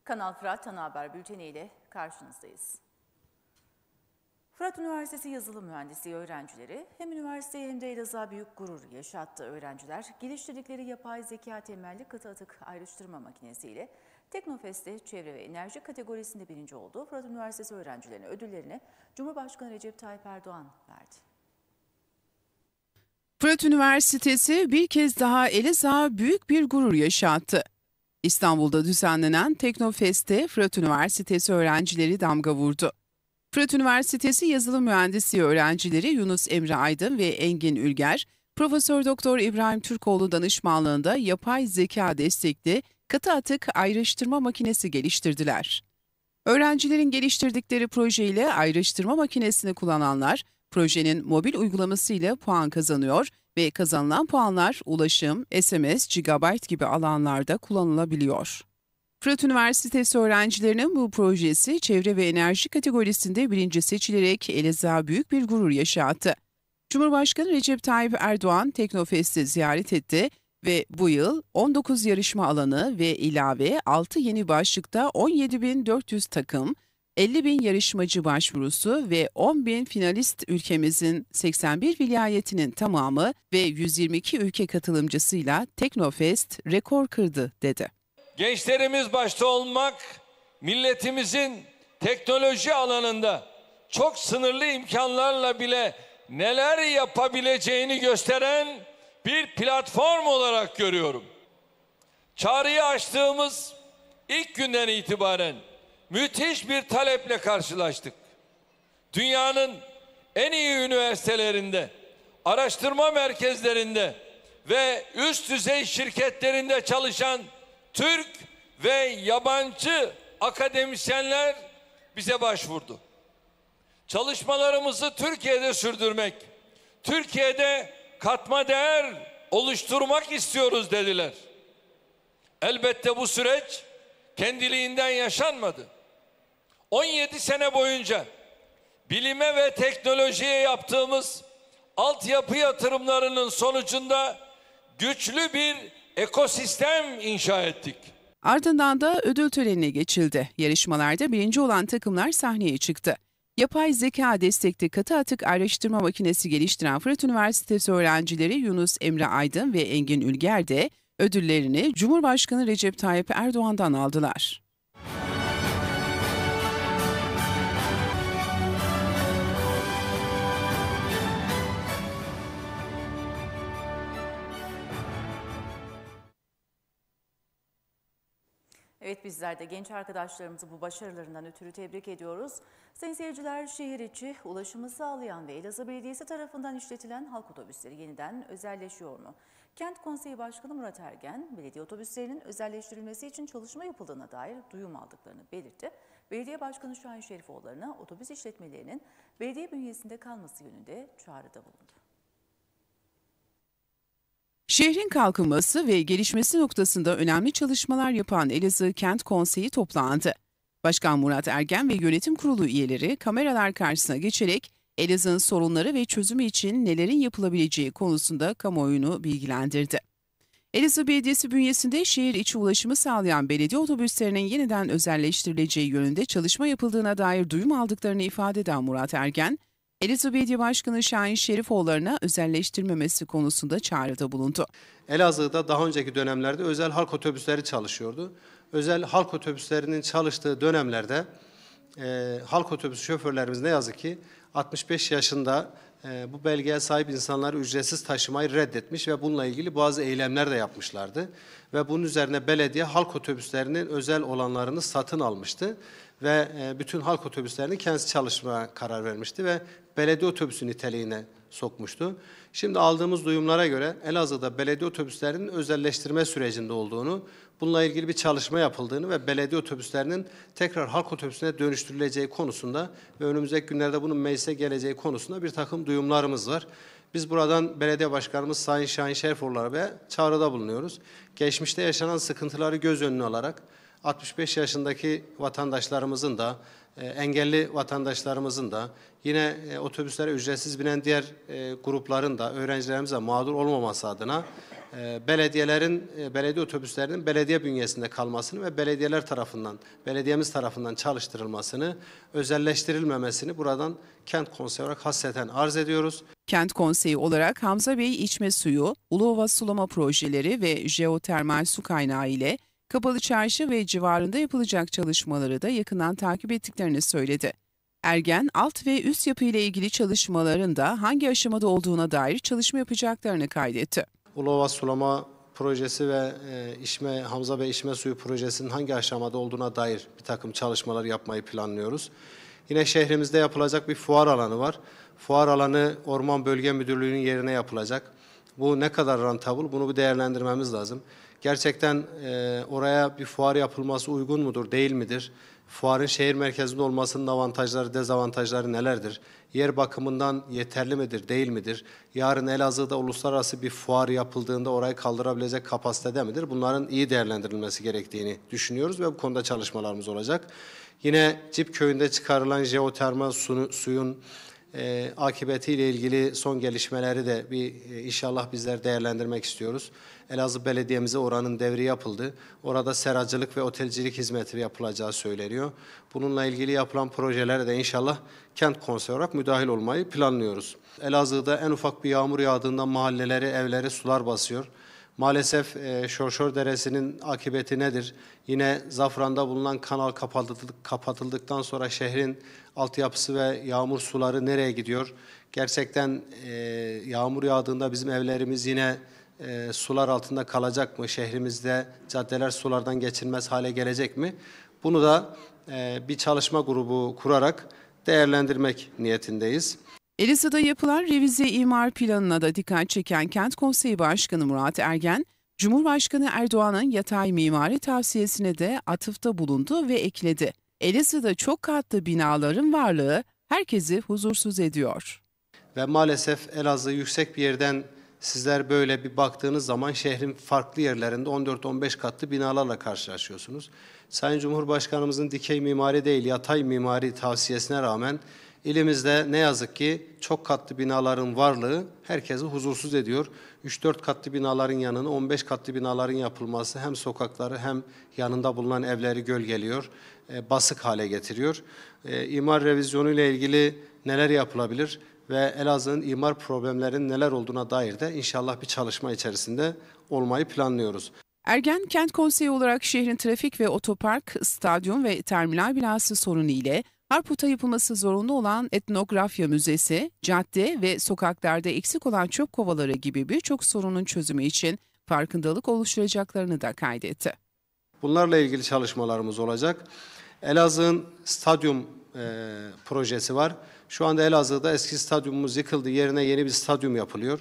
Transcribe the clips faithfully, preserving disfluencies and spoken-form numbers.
Kanal Fırat Ana Haber Bülteni ile karşınızdayız. Fırat Üniversitesi Yazılım Mühendisliği öğrencileri hem üniversiteye hem de Elazığ'a büyük gurur yaşattı. Öğrenciler geliştirdikleri yapay zeka temelli katı atık ayrıştırma makinesiyle Teknofest'te çevre ve enerji kategorisinde birinci oldu. Fırat Üniversitesi öğrencilerine ödüllerini Cumhurbaşkanı Recep Tayyip Erdoğan verdi. Fırat Üniversitesi bir kez daha Elazığ'a büyük bir gurur yaşattı. İstanbul'da düzenlenen Teknofest'te Fırat Üniversitesi öğrencileri damga vurdu. Fırat Üniversitesi Yazılım Mühendisliği öğrencileri Yunus Emre Aydın ve Engin Ülger, Profesör Doktor İbrahim Türkoğlu danışmanlığında yapay zeka destekli katı atık ayrıştırma makinesi geliştirdiler. Öğrencilerin geliştirdikleri projeyle ayrıştırma makinesini kullananlar, projenin mobil uygulamasıyla puan kazanıyor ve kazanılan puanlar ulaşım, S M S, gigabayt gibi alanlarda kullanılabiliyor. Fırat Üniversitesi öğrencilerinin bu projesi çevre ve enerji kategorisinde birinci seçilerek Elazığ'a büyük bir gurur yaşattı. Cumhurbaşkanı Recep Tayyip Erdoğan Teknofest'i ziyaret etti ve bu yıl on dokuz yarışma alanı ve ilave altı yeni başlıkta on yedi bin dört yüz takım, elli bin yarışmacı başvurusu ve on bin finalist ülkemizin seksen bir vilayetinin tamamı ve yüz yirmi iki ülke katılımcısıyla Teknofest rekor kırdı dedi. Gençlerimiz başta olmak, milletimizin teknoloji alanında çok sınırlı imkanlarla bile neler yapabileceğini gösteren bir platform olarak görüyorum. Çağrıyı açtığımız ilk günden itibaren müthiş bir taleple karşılaştık. Dünyanın en iyi üniversitelerinde, araştırma merkezlerinde ve üst düzey şirketlerinde çalışan Türk ve yabancı akademisyenler bize başvurdu. Çalışmalarımızı Türkiye'de sürdürmek, Türkiye'de katma değer oluşturmak istiyoruz dediler. Elbette bu süreç kendiliğinden yaşanmadı. on yedi sene boyunca bilime ve teknolojiye yaptığımız altyapı yatırımlarının sonucunda güçlü bir ekosistem inşa ettik. Ardından da ödül törenine geçildi. Yarışmalarda birinci olan takımlar sahneye çıktı. Yapay zeka destekli katı atık ayrıştırma makinesi geliştiren Fırat Üniversitesi öğrencileri Yunus Emre Aydın ve Engin Ülger de ödüllerini Cumhurbaşkanı Recep Tayyip Erdoğan'dan aldılar. Evet, bizler de genç arkadaşlarımızı bu başarılarından ötürü tebrik ediyoruz. Sayın seyirciler, şehir içi ulaşımı sağlayan ve Elazığ Belediyesi tarafından işletilen halk otobüsleri yeniden özelleşiyor mu? Kent Konseyi Başkanı Murat Ergen, belediye otobüslerinin özelleştirilmesi için çalışma yapıldığına dair duyum aldıklarını belirtti. Belediye Başkanı Şahin Şerifoğulları'na otobüs işletmelerinin belediye bünyesinde kalması yönünde çağrıda bulundu. Şehrin kalkınması ve gelişmesi noktasında önemli çalışmalar yapan Elazığ Kent Konseyi toplandı. Başkan Murat Ergen ve yönetim kurulu üyeleri kameralar karşısına geçerek Elazığ'ın sorunları ve çözümü için nelerin yapılabileceği konusunda kamuoyunu bilgilendirdi. Elazığ Belediyesi bünyesinde şehir içi ulaşımı sağlayan belediye otobüslerinin yeniden özelleştirileceği yönünde çalışma yapıldığına dair duyum aldıklarını ifade eden Murat Ergen, Elazığ Belediye Başkanı Şahin Şerifoğulları'na özelleştirmemesi konusunda çağrıda bulundu. Elazığ'da daha önceki dönemlerde özel halk otobüsleri çalışıyordu. Özel halk otobüslerinin çalıştığı dönemlerde e, halk otobüsü şoförlerimiz ne yazık ki altmış beş yaşında e, bu belgeye sahip insanları ücretsiz taşımayı reddetmiş ve bununla ilgili bazı eylemler de yapmışlardı. Ve bunun üzerine belediye halk otobüslerinin özel olanlarını satın almıştı. Ve bütün halk otobüslerini kendisi çalışmaya karar vermişti ve belediye otobüsü niteliğine sokmuştu. Şimdi aldığımız duyumlara göre Elazığ'da belediye otobüslerinin özelleştirme sürecinde olduğunu, bununla ilgili bir çalışma yapıldığını ve belediye otobüslerinin tekrar halk otobüsüne dönüştürüleceği konusunda ve önümüzdeki günlerde bunun meclise geleceği konusunda bir takım duyumlarımız var. Biz buradan belediye başkanımız Sayın Şahin Şerifoğulları Bey'e çağrıda bulunuyoruz. Geçmişte yaşanan sıkıntıları göz önüne alarak altmış beş yaşındaki vatandaşlarımızın da, e, engelli vatandaşlarımızın da, yine e, otobüslere ücretsiz binen diğer e, grupların da, öğrencilerimize mağdur olmaması adına e, belediyelerin, e, belediye otobüslerinin belediye bünyesinde kalmasını ve belediyeler tarafından, belediyemiz tarafından çalıştırılmasını, özelleştirilmemesini buradan kent konseyi olarak hasreten arz ediyoruz. Kent konseyi olarak Hamza Bey içme suyu, Uluova sulama projeleri ve jeotermal su kaynağı ile Kapalı Çarşı ve civarında yapılacak çalışmaları da yakından takip ettiklerini söyledi. Ergen, alt ve üst yapı ile ilgili çalışmaların da hangi aşamada olduğuna dair çalışma yapacaklarını kaydetti. Uluova sulama projesi ve e, içme, Hamza Bey içme suyu projesinin hangi aşamada olduğuna dair bir takım çalışmalar yapmayı planlıyoruz. Yine şehrimizde yapılacak bir fuar alanı var. Fuar alanı Orman Bölge Müdürlüğü'nün yerine yapılacak. Bu ne kadar rentable, bunu bir değerlendirmemiz lazım. Gerçekten e, oraya bir fuar yapılması uygun mudur, değil midir? Fuarın şehir merkezinde olmasının avantajları, dezavantajları nelerdir? Yer bakımından yeterli midir, değil midir? Yarın Elazığ'da uluslararası bir fuar yapıldığında orayı kaldırabilecek kapasitede midir? Bunların iyi değerlendirilmesi gerektiğini düşünüyoruz ve bu konuda çalışmalarımız olacak. Yine Cip Köyü'nde çıkarılan jeotermal su, suyun e, akıbetiyle ilgili son gelişmeleri de bir e, inşallah bizler değerlendirmek istiyoruz. Elazığ Belediye'mize oranın devri yapıldı. Orada seracılık ve otelcilik hizmeti yapılacağı söyleniyor. Bununla ilgili yapılan projelere de inşallah kent konseyi olarak müdahil olmayı planlıyoruz. Elazığ'da en ufak bir yağmur yağdığında mahalleleri, evleri sular basıyor. Maalesef e, Şorşor Deresi'nin akıbeti nedir? Yine Zafran'da bulunan kanal kapatıldık, kapatıldıktan sonra şehrin altyapısı ve yağmur suları nereye gidiyor? Gerçekten e, yağmur yağdığında bizim evlerimiz yine e, sular altında kalacak mı? Şehrimizde caddeler sulardan geçilmez hale gelecek mi? Bunu da e, bir çalışma grubu kurarak değerlendirmek niyetindeyiz. Elazığ'da yapılan revize imar planına da dikkat çeken Kent Konseyi Başkanı Murat Ergen, Cumhurbaşkanı Erdoğan'ın yatay mimari tavsiyesine de atıfta bulundu ve ekledi. Elazığ'da çok katlı binaların varlığı herkesi huzursuz ediyor. Ve maalesef Elazığ yüksek bir yerden sizler böyle bir baktığınız zaman şehrin farklı yerlerinde on dört on beş katlı binalarla karşılaşıyorsunuz. Sayın Cumhurbaşkanımızın dikey mimari değil yatay mimari tavsiyesine rağmen İlimizde ne yazık ki çok katlı binaların varlığı herkesi huzursuz ediyor. üç dört katlı binaların yanına on beş katlı binaların yapılması hem sokakları hem yanında bulunan evleri gölgeliyor, e, basık hale getiriyor. E, imar revizyonu ile ilgili neler yapılabilir ve Elazığ'ın imar problemlerinin neler olduğuna dair de inşallah bir çalışma içerisinde olmayı planlıyoruz. Ergen, Kent Konseyi olarak şehrin trafik ve otopark, stadyum ve terminal binası sorunu ile Harput'a yapılması zorunlu olan etnografya müzesi, cadde ve sokaklarda eksik olan çöp kovaları gibi birçok sorunun çözümü için farkındalık oluşturacaklarını da kaydetti. Bunlarla ilgili çalışmalarımız olacak. Elazığ'ın stadyum e, projesi var. Şu anda Elazığ'da eski stadyumumuz yıkıldı. Yerine yeni bir stadyum yapılıyor.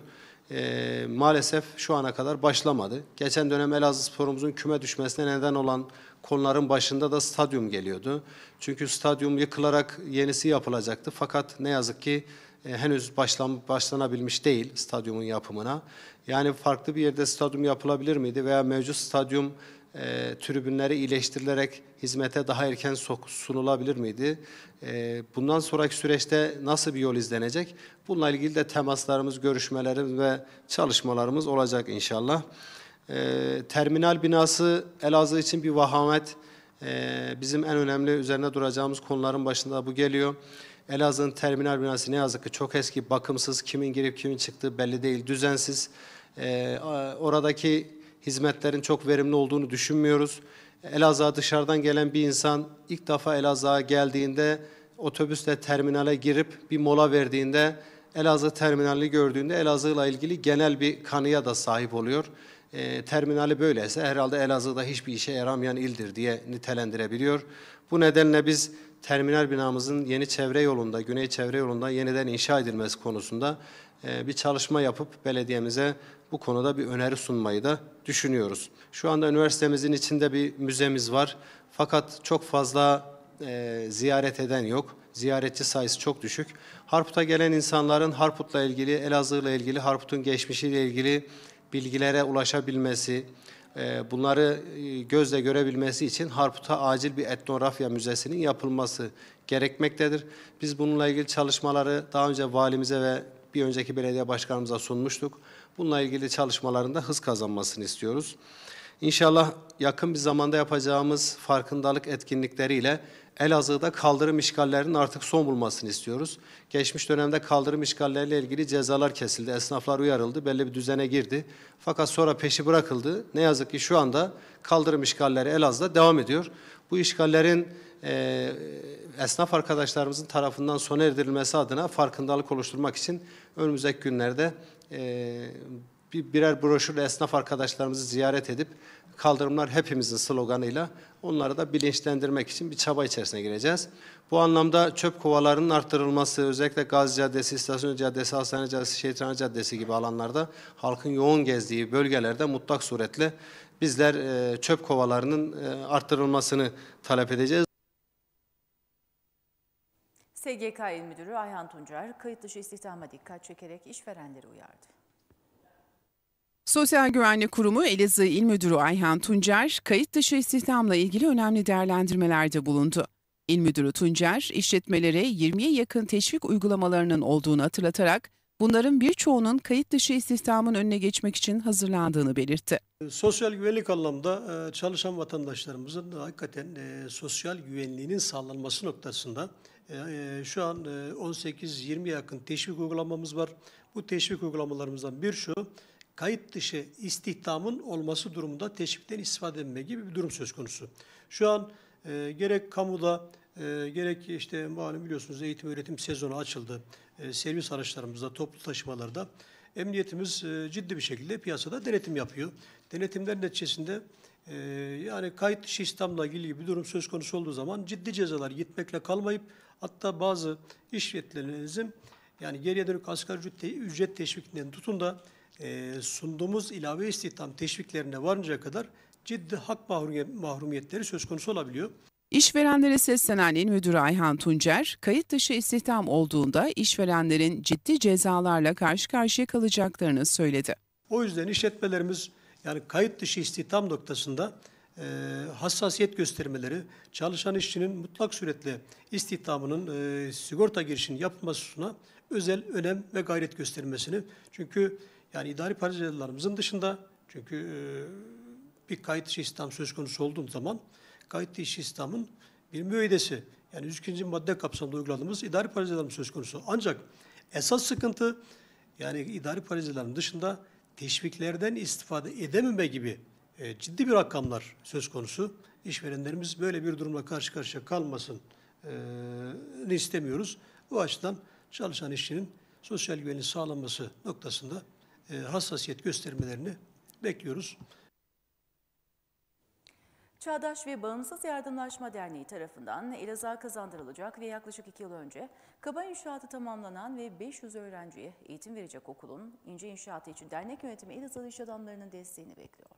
E, maalesef şu ana kadar başlamadı. Geçen dönem Elazığ sporumuzun küme düşmesine neden olan konuların başında da stadyum geliyordu. Çünkü stadyum yıkılarak yenisi yapılacaktı. Fakat ne yazık ki e, henüz başlan, başlanabilmiş değil stadyumun yapımına. Yani farklı bir yerde stadyum yapılabilir miydi veya mevcut stadyum e, tribünleri iyileştirilerek hizmete daha erken sunulabilir miydi? E, bundan sonraki süreçte nasıl bir yol izlenecek? Bununla ilgili de temaslarımız, görüşmelerimiz ve çalışmalarımız olacak inşallah. E, terminal binası Elazığ için bir vahamet. E, bizim en önemli üzerine duracağımız konuların başında bu geliyor. Elazığ'ın terminal binası ne yazık ki çok eski, bakımsız, kimin girip kimin çıktığı belli değil, düzensiz. E, oradaki hizmetlerin çok verimli olduğunu düşünmüyoruz. Elazığ'a dışarıdan gelen bir insan ilk defa Elazığ'a geldiğinde otobüsle terminale girip bir mola verdiğinde Elazığ terminalini gördüğünde Elazığ'la ilgili genel bir kanıya da sahip oluyor. E, terminali böyleyse herhalde Elazığ'da hiçbir işe yaramayan ildir diye nitelendirebiliyor. Bu nedenle biz terminal binamızın yeni çevre yolunda, güney çevre yolunda yeniden inşa edilmesi konusunda e, bir çalışma yapıp belediyemize bu konuda bir öneri sunmayı da düşünüyoruz. Şu anda üniversitemizin içinde bir müzemiz var. Fakat çok fazla e, ziyaret eden yok. Ziyaretçi sayısı çok düşük. Harput'a gelen insanların Harput'la ilgili, Elazığ'la ilgili, Harput'un geçmişiyle ilgili bilgilere ulaşabilmesi, bunları gözle görebilmesi için Harput'a acil bir etnografya müzesinin yapılması gerekmektedir. Biz bununla ilgili çalışmaları daha önce valimize ve bir önceki belediye başkanımıza sunmuştuk. Bununla ilgili çalışmalarında hız kazanmasını istiyoruz. İnşallah yakın bir zamanda yapacağımız farkındalık etkinlikleriyle Elazığ'da kaldırım işgallerinin artık son bulmasını istiyoruz. Geçmiş dönemde kaldırım işgalleriyle ilgili cezalar kesildi, esnaflar uyarıldı, belli bir düzene girdi. Fakat sonra peşi bırakıldı. Ne yazık ki şu anda kaldırım işgalleri Elazığ'da devam ediyor. Bu işgallerin e, esnaf arkadaşlarımızın tarafından sona erdirilmesi adına farkındalık oluşturmak için önümüzdeki günlerde e, bir, birer broşürle esnaf arkadaşlarımızı ziyaret edip kaldırımlar hepimizin sloganıyla onları da bilinçlendirmek için bir çaba içerisine gireceğiz. Bu anlamda çöp kovalarının arttırılması, özellikle Gazi Caddesi, İstasyon Caddesi, Hastane Caddesi, Şehitrane Caddesi gibi alanlarda halkın yoğun gezdiği bölgelerde mutlak suretle bizler e, çöp kovalarının e, arttırılmasını talep edeceğiz. S G K İl Müdürü Ayhan Tuncer, kayıt dışı istihdama dikkat çekerek işverenleri uyardı. Sosyal Güvenlik Kurumu Elazığ İl Müdürü Ayhan Tuncer, kayıt dışı istihdamla ilgili önemli değerlendirmelerde bulundu. İl Müdürü Tuncer, işletmelere yirmiye yakın teşvik uygulamalarının olduğunu hatırlatarak, bunların birçoğunun kayıt dışı istihdamın önüne geçmek için hazırlandığını belirtti. Sosyal güvenlik anlamda çalışan vatandaşlarımızın hakikaten sosyal güvenliğinin sağlanması noktasında şu an on sekiz yirmiye yakın teşvik uygulamamız var. Bu teşvik uygulamalarımızdan birçoğu kayıt dışı istihdamın olması durumunda teşvikten istifade edilme gibi bir durum söz konusu. Şu an e, gerek kamuda e, gerek işte malum biliyorsunuz eğitim öğretim sezonu açıldı. E, servis araçlarımızda, toplu taşımalarda emniyetimiz e, ciddi bir şekilde piyasada denetim yapıyor. Denetimler neticesinde e, yani kayıt dışı istihdamla ilgili bir durum söz konusu olduğu zaman ciddi cezalar gitmekle kalmayıp hatta bazı işletmelerimizin yani geriye dönük asgari ücret, ücret teşvikinden tutun da E, sunduğumuz ilave istihdam teşviklerine varıncaya kadar ciddi hak mahrumiyetleri söz konusu olabiliyor. İşverenlere seslenen İl Müdürü Ayhan Tuncer, kayıt dışı istihdam olduğunda işverenlerin ciddi cezalarla karşı karşıya kalacaklarını söyledi. O yüzden işletmelerimiz yani kayıt dışı istihdam noktasında e, hassasiyet göstermeleri, çalışan işçinin mutlak suretle istihdamının e, sigorta girişinin yapılmasına özel önem ve gayret gösterilmesini. Çünkü yani idari para cezalarımızın dışında çünkü e, bir kayıt dışı istihdam söz konusu olduğu zaman kayıt dışı istihdamın bir müeyyidesi yani yüz ikinci madde kapsamında uyguladığımız idari para cezalarımız söz konusu. Ancak esas sıkıntı yani idari para cezalarının dışında teşviklerden istifade edememe gibi e, ciddi bir rakamlar söz konusu. İşverenlerimiz böyle bir durumla karşı karşıya kalmasın e, istemiyoruz. Bu açıdan çalışan işçinin sosyal güvenliği sağlanması noktasında e, hassasiyet göstermelerini bekliyoruz. Çağdaş ve Bağımsız Yardımlaşma Derneği tarafından Elazığ'a kazandırılacak ve yaklaşık iki yıl önce kaba inşaatı tamamlanan ve beş yüz öğrenciye eğitim verecek okulun ince inşaatı için dernek yönetimi Elazığlı iş adamlarının desteğini bekliyor.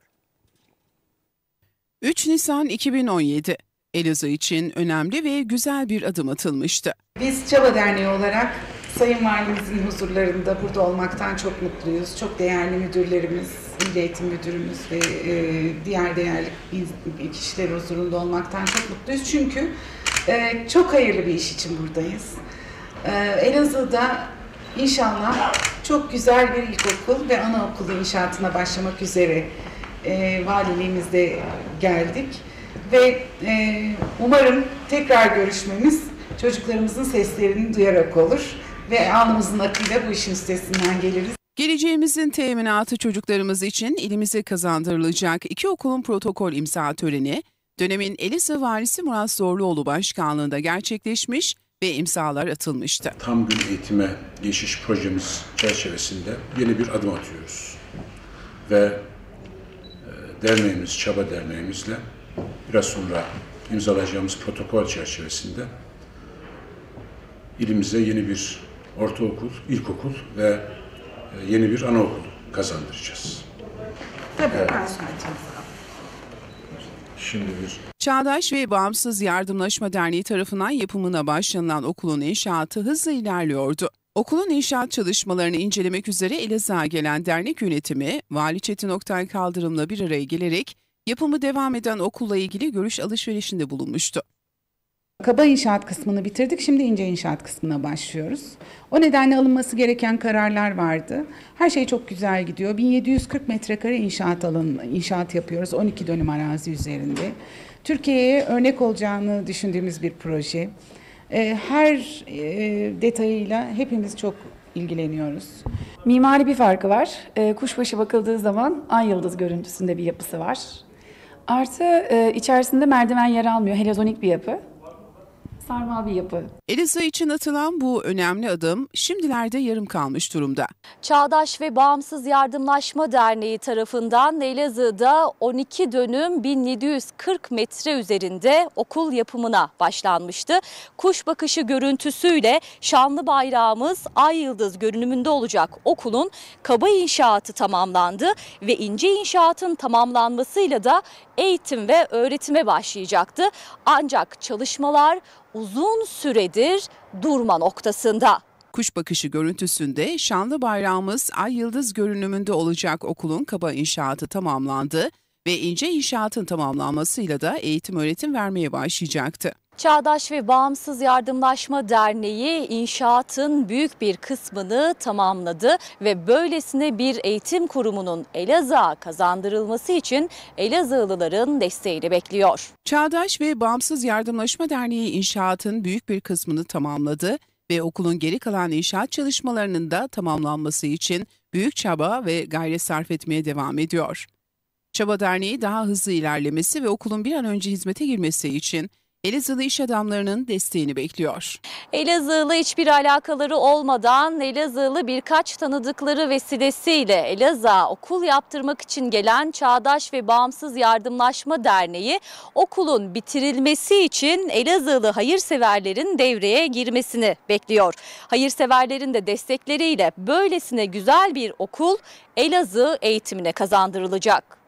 üç Nisan iki bin on yedi, Elazığ için önemli ve güzel bir adım atılmıştı. Biz Çaba Derneği olarak Sayın Valimizin huzurlarında burada olmaktan çok mutluyuz. Çok değerli müdürlerimiz, İl Eğitim Müdürümüz ve e, diğer değerli kişiler huzurunda olmaktan çok mutluyuz. Çünkü e, çok hayırlı bir iş için buradayız. E, Elazığ'da inşallah çok güzel bir ilkokul ve anaokulu inşaatına başlamak üzere e, valiliğimizde geldik. Ve e, umarım tekrar görüşmemiz çocuklarımızın seslerini duyarak olur ve alnımızın akıyla bu işin üstesinden geliriz. Geleceğimizin teminatı çocuklarımız için ilimize kazandırılacak iki okulun protokol imza töreni, dönemin Elazığ Valisi Murat Zorluoğlu başkanlığında gerçekleşmiş ve imzalar atılmıştı. Tam gün eğitime geçiş projemiz çerçevesinde yeni bir adım atıyoruz. Ve e, derneğimiz, Çaba Derneğimizle biraz sonra imzalayacağımız protokol çerçevesinde ilimize yeni bir ortaokul, ilkokul ve yeni bir anaokul kazandıracağız. Tabii, evet. Şimdi bir Çağdaş ve Bağımsız Yardımlaşma Derneği tarafından yapımına başlanılan okulun inşaatı hızla ilerliyordu. Okulun inşaat çalışmalarını incelemek üzere Elazığ'a gelen dernek yönetimi, Vali Çetin Oktay Kaldırım'la bir araya gelerek yapımı devam eden okulla ilgili görüş alışverişinde bulunmuştu. Kaba inşaat kısmını bitirdik, şimdi ince inşaat kısmına başlıyoruz. O nedenle alınması gereken kararlar vardı. Her şey çok güzel gidiyor. bin yedi yüz kırk metrekare inşaat alanı, inşaat yapıyoruz on iki dönüm arazi üzerinde. Türkiye'ye örnek olacağını düşündüğümüz bir proje. Her detayıyla hepimiz çok ilgileniyoruz. Mimari bir farkı var. Kuşbaşı bakıldığı zaman ay yıldız görüntüsünde bir yapısı var. Artı içerisinde merdiven yer almıyor. Helezonik bir yapı. Sarmal bir yapı. Elazığ için atılan bu önemli adım şimdilerde yarım kalmış durumda. Çağdaş ve Bağımsız Yardımlaşma Derneği tarafından Elazığ'da on iki dönüm bin yedi yüz kırk metre üzerinde okul yapımına başlanmıştı. Kuş bakışı görüntüsüyle şanlı bayrağımız ay yıldız görünümünde olacak okulun kaba inşaatı tamamlandı ve ince inşaatın tamamlanmasıyla da eğitim ve öğretime başlayacaktı. Ancak çalışmalar uzun süredir durma noktasında. Kuş bakışı görüntüsünde şanlı bayrağımız ay yıldız görünümünde olacak okulun kaba inşaatı tamamlandı ve ince inşaatın tamamlanmasıyla da eğitim öğretim vermeye başlayacaktı. Çağdaş ve Bağımsız Yardımlaşma Derneği inşaatın büyük bir kısmını tamamladı ve böylesine bir eğitim kurumunun Elazığ'a kazandırılması için Elazığlıların desteğini bekliyor. Çağdaş ve Bağımsız Yardımlaşma Derneği inşaatın büyük bir kısmını tamamladı ve okulun geri kalan inşaat çalışmalarının da tamamlanması için büyük çaba ve gayret sarf etmeye devam ediyor. Çaba Derneği daha hızlı ilerlemesi ve okulun bir an önce hizmete girmesi için Elazığlı iş adamlarının desteğini bekliyor. Elazığlı hiçbir alakaları olmadan Elazığlı birkaç tanıdıkları vesilesiyle Elazığ'a okul yaptırmak için gelen Çağdaş ve Bağımsız Yardımlaşma Derneği okulun bitirilmesi için Elazığlı hayırseverlerin devreye girmesini bekliyor. Hayırseverlerin de destekleriyle böylesine güzel bir okul Elazığ eğitimine kazandırılacak.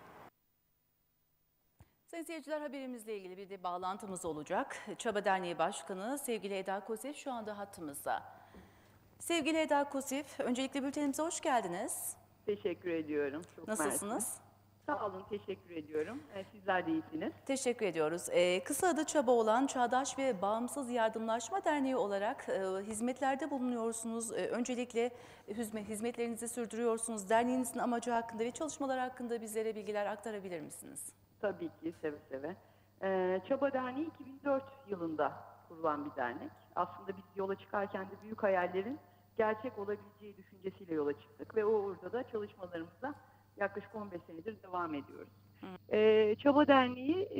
Sayın seyirciler, haberimizle ilgili bir de bağlantımız olacak. Çaba Derneği Başkanı sevgili Eda Kosif şu anda hattımızda. Sevgili Eda Kosif, öncelikle bültenimize hoş geldiniz. Teşekkür ediyorum. Çok Nasılsınız? mersi. Sağ olun, teşekkür ediyorum. Sizler de iyisiniz. Teşekkür ediyoruz. Ee, kısa adı Çaba olan Çağdaş ve Bağımsız Yardımlaşma Derneği olarak e, hizmetlerde bulunuyorsunuz. E, öncelikle hizmetlerinizi sürdürüyorsunuz. Derneğinizin amacı hakkında ve çalışmalar hakkında bizlere bilgiler aktarabilir misiniz? Tabii ki, seve seve. Ee, Çaba Derneği iki bin dört yılında kurulan bir dernek. Aslında biz yola çıkarken de büyük hayallerin gerçek olabileceği düşüncesiyle yola çıktık ve o orada da çalışmalarımıza yaklaşık on beş senedir devam ediyoruz. Ee, Çaba Derneği e,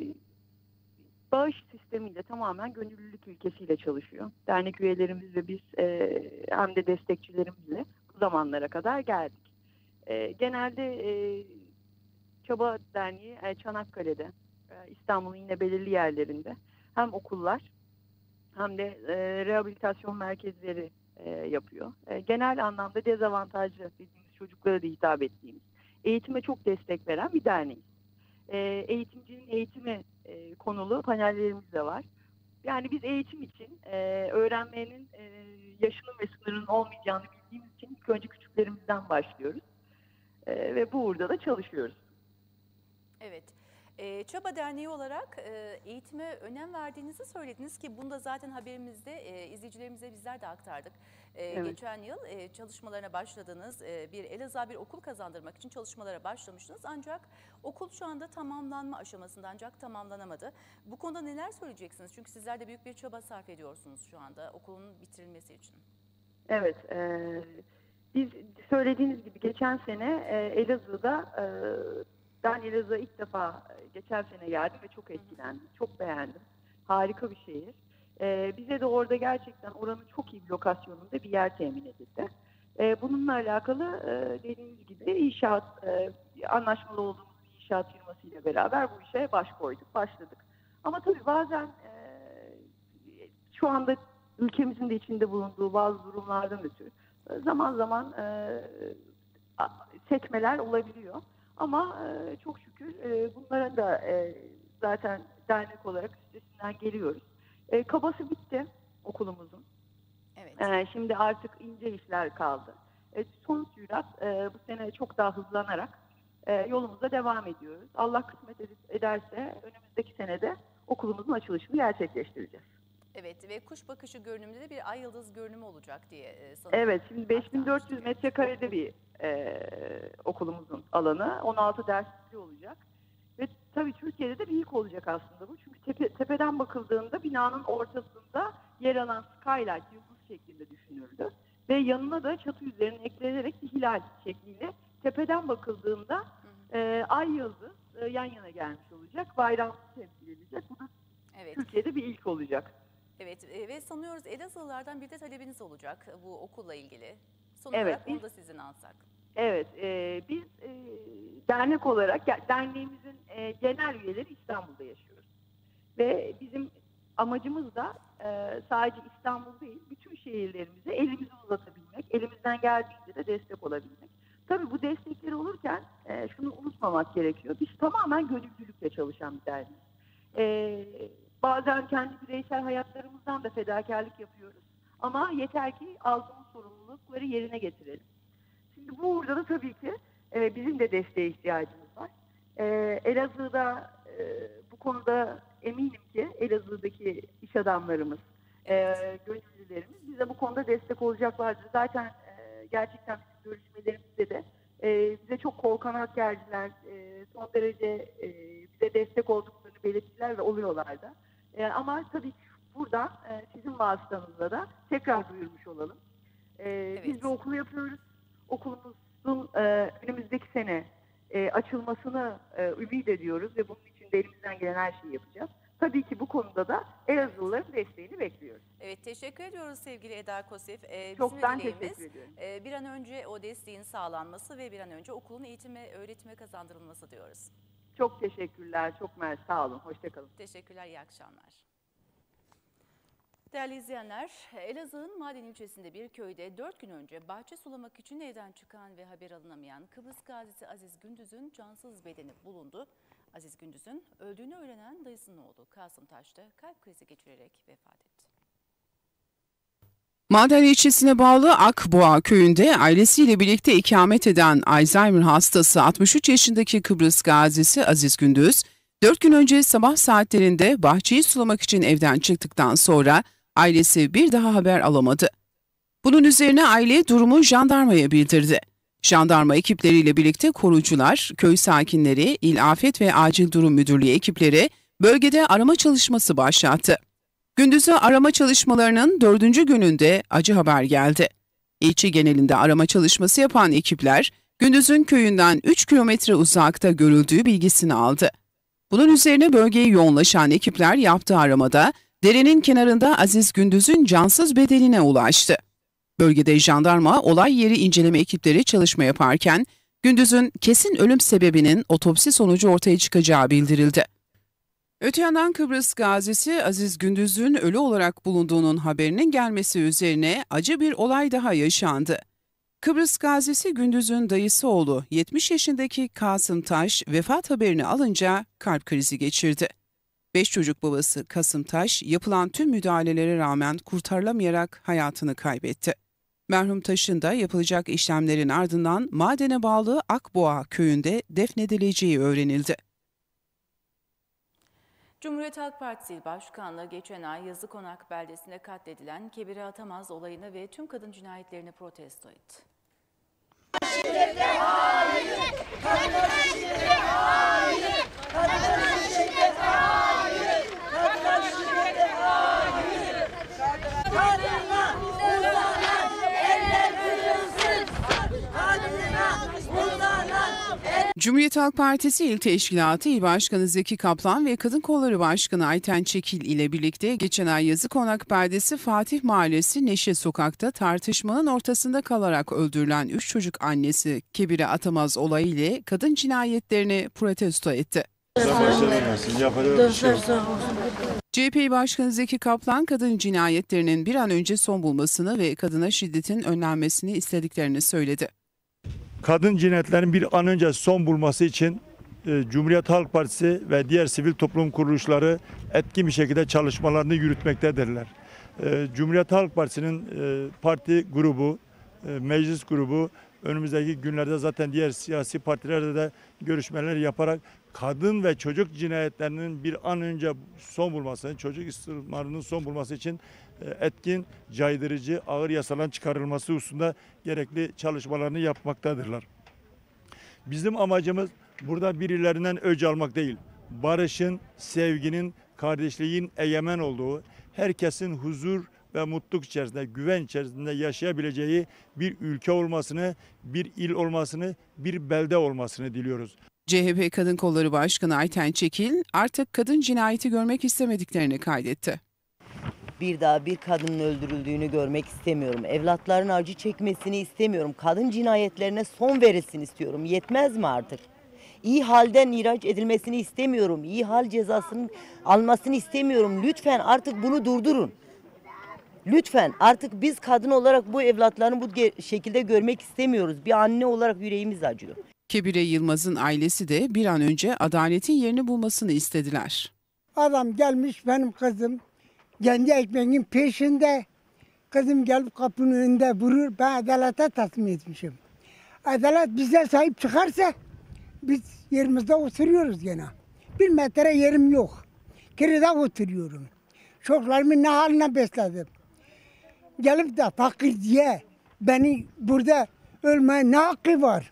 bağış sistemiyle, tamamen gönüllülük ilkesiyle çalışıyor. Dernek üyelerimiz ve biz e, hem de destekçilerimizle bu zamanlara kadar geldik. E, genelde e, Çaba Derneği Çanakkale'de, İstanbul'un yine belirli yerlerinde hem okullar hem de rehabilitasyon merkezleri yapıyor. Genel anlamda dezavantajlı dediğimiz çocuklara da hitap ettiğimiz, eğitime çok destek veren bir derneğiz. Eğitimcinin eğitimi konulu panellerimiz de var. Yani biz eğitim için öğrenmenin yaşının ve sınırının olmayacağını bildiğimiz için ilk önce küçüklerimizden başlıyoruz. Ve bu uğurda da çalışıyoruz. Evet. E, Çaba Derneği olarak e, eğitime önem verdiğinizi söylediniz ki bunda zaten haberimizde e, izleyicilerimize bizler de aktardık. E, evet. Geçen yıl e, çalışmalarına başladınız. E, bir Elazığ'a bir okul kazandırmak için çalışmalara başlamıştınız. Ancak okul şu anda tamamlanma aşamasında, ancak tamamlanamadı. Bu konuda neler söyleyeceksiniz? Çünkü sizler de büyük bir çaba sarf ediyorsunuz şu anda okulun bitirilmesi için. Evet. E, biz söylediğiniz gibi geçen sene e, Elazığ'da... E, Ben Elazığ'a ilk defa geçen sene geldim ve çok etkilendim, çok beğendim. Harika bir şehir. Ee, bize de orada gerçekten oranın çok iyi bir lokasyonunda bir yer temin edildi. Ee, bununla alakalı e, dediğiniz gibi inşaat, e, anlaşmalı olduğumuz bir inşaat firmasıyla beraber bu işe baş koyduk, başladık. Ama tabii bazen e, şu anda ülkemizin de içinde bulunduğu bazı durumlardan ötürü zaman zaman e, sekmeler olabiliyor. Ama e, çok şükür e, bunlara da e, zaten dernek olarak üstesinden geliyoruz. E, kabası bitti okulumuzun. Evet. E, şimdi artık ince işler kaldı. E, son sürat e, bu sene çok daha hızlanarak e, yolumuza devam ediyoruz. Allah kısmet ederse önümüzdeki senede okulumuzun açılışını gerçekleştireceğiz. Evet ve kuş bakışı görünümünde de bir ay yıldız görünümü olacak diye e, sanırım. Evet, şimdi beş bin dört yüz metrekarede bir e, okulumuzun alanı, on altı derslikli olacak. Ve tabii Türkiye'de de bir ilk olacak aslında bu. Çünkü tepe, tepeden bakıldığında binanın ortasında yer alan skylight, yıldız şeklinde düşünüldü. Ve yanına da çatı üzerine eklenerek bir hilal şekliyle tepeden bakıldığında e, ay yıldız e, yan yana gelmiş olacak. Bayramı temsil edecek. Bu da evet. Türkiye'de bir ilk olacak. Evet e, ve sanıyoruz Elazığlılardan bir de talebiniz olacak bu okulla ilgili. Son evet, olarak biz, onu da sizin alsak. Evet, e, biz e, dernek olarak, derneğimizin e, genel üyeleri İstanbul'da yaşıyoruz. Ve bizim amacımız da e, sadece İstanbul değil, bütün şehirlerimize elimizi uzatabilmek, elimizden geldiğince de destek olabilmek. Tabii bu destekleri olurken e, şunu unutmamak gerekiyor. Biz tamamen gönüllülükle çalışan bir dernek. E, bazen kendi bireysel hayatlarımızdan da fedakarlık yapıyoruz. Ama yeter ki aldığımız sorumlulukları yerine getirelim. Şimdi bu uğurda da tabii ki e, bizim de desteğe ihtiyacımız var. E, Elazığ'da e, bu konuda eminim ki Elazığ'daki iş adamlarımız, e, gönüllülerimiz bize bu konuda destek olacaklardır. Zaten e, gerçekten bizim görüşmelerimizde de e, bize çok kol kanat gerdiler. E, son derece e, bize destek olduklarını belirttiler ve oluyorlar da. E, ama tabii ki buradan e, sizin vasıtanızla da tekrar duyurmuş olalım. E, evet. Biz bir okul yapıyoruz. Okulumuzun e, önümüzdeki sene e, açılmasını e, ümit ediyoruz ve bunun için de elimizden gelen her şeyi yapacağız. Tabii ki bu konuda da Elazığlıların desteğini bekliyoruz. Evet, teşekkür ediyoruz sevgili Eda Kosif. Ee, Çok ben teşekkür ediyorum. E, bir an önce o desteğin sağlanması ve bir an önce okulun eğitime, öğretime kazandırılması diyoruz. Çok teşekkürler, çok mersi, sağ olun, hoşçakalın. Teşekkürler, iyi akşamlar. Değerli izleyenler, Elazığ'ın Maden ilçesinde bir köyde dört gün önce bahçe sulamak için evden çıkan ve haber alınamayan Kıbrıs gazisi Aziz Gündüz'ün cansız bedeni bulundu. Aziz Gündüz'ün öldüğünü öğrenen dayısının oğlu Kasım Taş'ta kalp krizi geçirerek vefat etti. Maden ilçesine bağlı Akboğa köyünde ailesiyle birlikte ikamet eden Alzheimer hastası altmış üç yaşındaki Kıbrıs gazisi Aziz Gündüz, dört gün önce sabah saatlerinde bahçeyi sulamak için evden çıktıktan sonra ailesi bir daha haber alamadı. Bunun üzerine aile durumu jandarmaya bildirdi. Jandarma ekipleriyle birlikte korucular, köy sakinleri, İl Afet ve Acil Durum Müdürlüğü ekipleri bölgede arama çalışması başlattı. Gündüz'ü arama çalışmalarının dördüncü gününde acı haber geldi. İlçe genelinde arama çalışması yapan ekipler, Gündüz'ün köyünden üç kilometre uzakta görüldüğü bilgisini aldı. Bunun üzerine bölgeye yoğunlaşan ekipler yaptığı aramada derenin kenarında Aziz Gündüz'ün cansız bedenine ulaştı. Bölgede jandarma olay yeri inceleme ekipleri çalışma yaparken Gündüz'ün kesin ölüm sebebinin otopsi sonucu ortaya çıkacağı bildirildi. Öte yandan Kıbrıs gazisi Aziz Gündüz'ün ölü olarak bulunduğunun haberinin gelmesi üzerine acı bir olay daha yaşandı. Kıbrıs gazisi Gündüz'ün dayısı oğlu yetmiş yaşındaki Kasım Taş vefat haberini alınca kalp krizi geçirdi. Beş çocuk babası Kasım Taş yapılan tüm müdahalelere rağmen kurtarılamayarak hayatını kaybetti. Merhum Taş'ın da yapılacak işlemlerin ardından madene bağlı Akboğa köyünde defnedileceği öğrenildi. Cumhuriyet Halk Partisi İl Başkanlığı geçen ay Yazıkonak beldesinde katledilen Kebire Atamaz olayını ve tüm kadın cinayetlerini protesto etti. Şiddete hayır! Kadına şiddete hayır! Kadına şiddete hayır! Kadına şiddete hayır! Kadına uzanan eller kırılsın! Kadına uzanan eller... Cumhuriyet Halk Partisi İl Teşkilatı İl Başkanı Zeki Kaplan ve Kadın Kolları Başkanı Ayten Çekil ile birlikte geçen ay Yazıkonak beldesi Fatih Mahallesi Neşe Sokak'ta tartışmanın ortasında kalarak öldürülen üç çocuk annesi Kebire Atamaz olayı ile kadın cinayetlerini protesto etti. C H P Başkanı Zeki Kaplan, kadın cinayetlerinin bir an önce son bulmasını ve kadına şiddetin önlenmesini istediklerini söyledi. Kadın cinayetlerinin bir an önce son bulması için e, Cumhuriyet Halk Partisi ve diğer sivil toplum kuruluşları etkin bir şekilde çalışmalarını yürütmektedirler. E, Cumhuriyet Halk Partisi'nin e, parti grubu, e, meclis grubu Önümüzdeki günlerde zaten diğer siyasi partilerle de görüşmeler yaparak kadın ve çocuk cinayetlerinin bir an önce son bulmasını, çocuk istismarının son bulması için etkin, caydırıcı, ağır yasaların çıkarılması hususunda gerekli çalışmalarını yapmaktadırlar. Bizim amacımız burada birilerinden öc almak değil, barışın, sevginin, kardeşliğin egemen olduğu, herkesin huzur ve mutluluk içerisinde, güven içerisinde yaşayabileceği bir ülke olmasını, bir il olmasını, bir belde olmasını diliyoruz. C H P Kadın Kolları Başkanı Ayten Çekil artık kadın cinayeti görmek istemediklerini kaydetti. Bir daha bir kadının öldürüldüğünü görmek istemiyorum. Evlatların acı çekmesini istemiyorum. Kadın cinayetlerine son verilsin istiyorum. Yetmez mi artık? İyi halden ihraç edilmesini istemiyorum. İyi hal cezasının almasını istemiyorum. Lütfen artık bunu durdurun. Lütfen artık biz kadın olarak bu evlatlarını bu şekilde görmek istemiyoruz. Bir anne olarak yüreğimiz acıyor. Kebire Yılmaz'ın ailesi de bir an önce adaletin yerini bulmasını istediler. Adam gelmiş, benim kızım kendi ekmeğinin peşinde. Kızım gelip kapının önünde vurur. Ben adalete teslim etmişim. Adalet bize sahip çıkarsa biz yerimizde oturuyoruz gene. Bir metre yerim yok. Kirada oturuyorum. Çocuklarımı ne haline besledim. Gelip de fakir diye beni burada ölmeye ne hakkı var?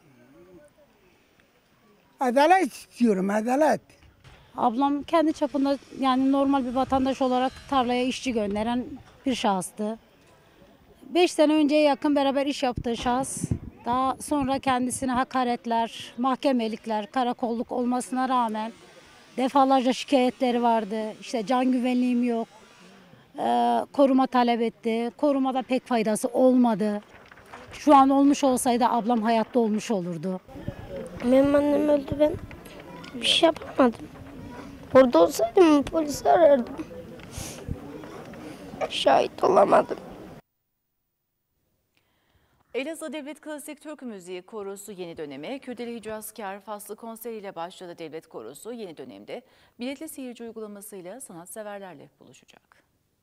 Adalet istiyorum, adalet. Ablam kendi çapında yani normal bir vatandaş olarak tarlaya işçi gönderen bir şahıstı. Beş sene önceye yakın beraber iş yaptığı şahıs daha sonra kendisine hakaretler, mahkemelikler, karakolluk olmasına rağmen defalarca şikayetleri vardı. İşte can güvenliğim yok, ee, koruma talep etti. Korumada pek faydası olmadı. Şu an olmuş olsaydı ablam hayatta olmuş olurdu. Benim annem öldü, ben bir şey yapamadım. Orada olsaydım polisi arardım. Şahit olamadım. Elazığ Devlet Klasik Türk Müziği Korosu yeni döneme Kürdeli Hicazkar faslı konseriyle başladı. Devlet Korosu yeni dönemde biletli seyirci uygulamasıyla sanatseverlerle buluşacak.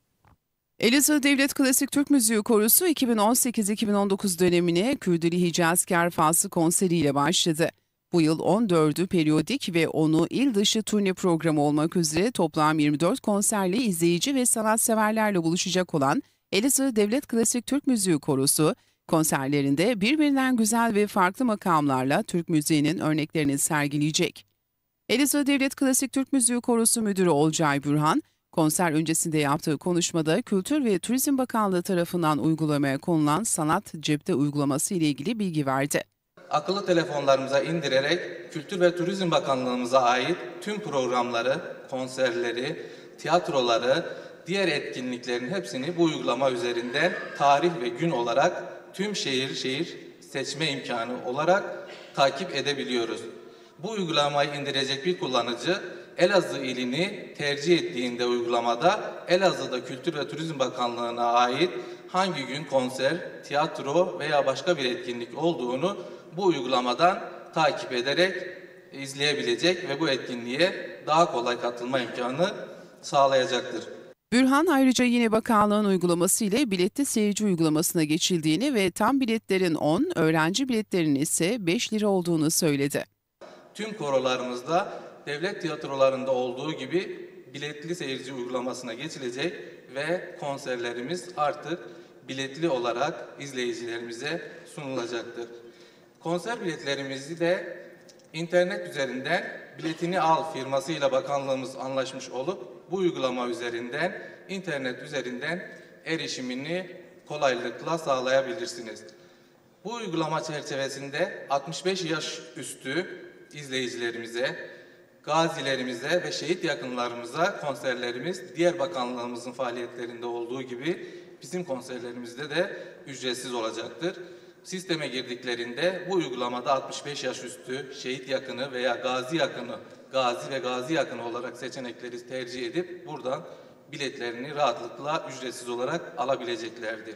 Elazığ Devlet Klasik Türk Müziği Korosu iki bin on sekiz iki bin on dokuz dönemine Kürdeli Hicazkar faslı konseriyle başladı. Bu yıl on dördü periyodik ve onu il dışı turne programı olmak üzere toplam yirmi dört konserle izleyici ve sanatseverlerle buluşacak olan Elazığ Devlet Klasik Türk Müziği Korosu, konserlerinde birbirinden güzel ve farklı makamlarla Türk müziğinin örneklerini sergileyecek. Elazığ Devlet Klasik Türk Müziği Korosu Müdürü Olcay Bürhan, konser öncesinde yaptığı konuşmada Kültür ve Turizm Bakanlığı tarafından uygulamaya konulan Sanat Cepte uygulaması ile ilgili bilgi verdi. Akıllı telefonlarımıza indirerek Kültür ve Turizm Bakanlığımıza ait tüm programları, konserleri, tiyatroları, diğer etkinliklerin hepsini bu uygulama üzerinden tarih ve gün olarak tüm şehir şehir seçme imkanı olarak takip edebiliyoruz. Bu uygulamayı indirecek bir kullanıcı Elazığ ilini tercih ettiğinde uygulamada Elazığ'da Kültür ve Turizm Bakanlığı'na ait hangi gün konser, tiyatro veya başka bir etkinlik olduğunu bu uygulamadan takip ederek izleyebilecek ve bu etkinliğe daha kolay katılma imkanı sağlayacaktır. Bürhan ayrıca yine bakanlığın uygulaması ile biletli seyirci uygulamasına geçildiğini ve tam biletlerin on, öğrenci biletlerinin ise beş lira olduğunu söyledi. Tüm korolarımızda devlet tiyatrolarında olduğu gibi biletli seyirci uygulamasına geçilecek ve konserlerimiz artık biletli olarak izleyicilerimize sunulacaktır. Konser biletlerimizi de internet üzerinden Biletini Al firmasıyla bakanlığımız anlaşmış olup bu uygulama üzerinden internet üzerinden erişimini kolaylıkla sağlayabilirsiniz. Bu uygulama çerçevesinde altmış beş yaş üstü izleyicilerimize, gazilerimize ve şehit yakınlarımıza konserlerimiz diğer bakanlığımızın faaliyetlerinde olduğu gibi bizim konserlerimizde de ücretsiz olacaktır. Sisteme girdiklerinde bu uygulamada altmış beş yaş üstü, şehit yakını veya gazi yakını, gazi ve gazi yakını olarak seçenekleri tercih edip buradan biletlerini rahatlıkla ücretsiz olarak alabileceklerdir.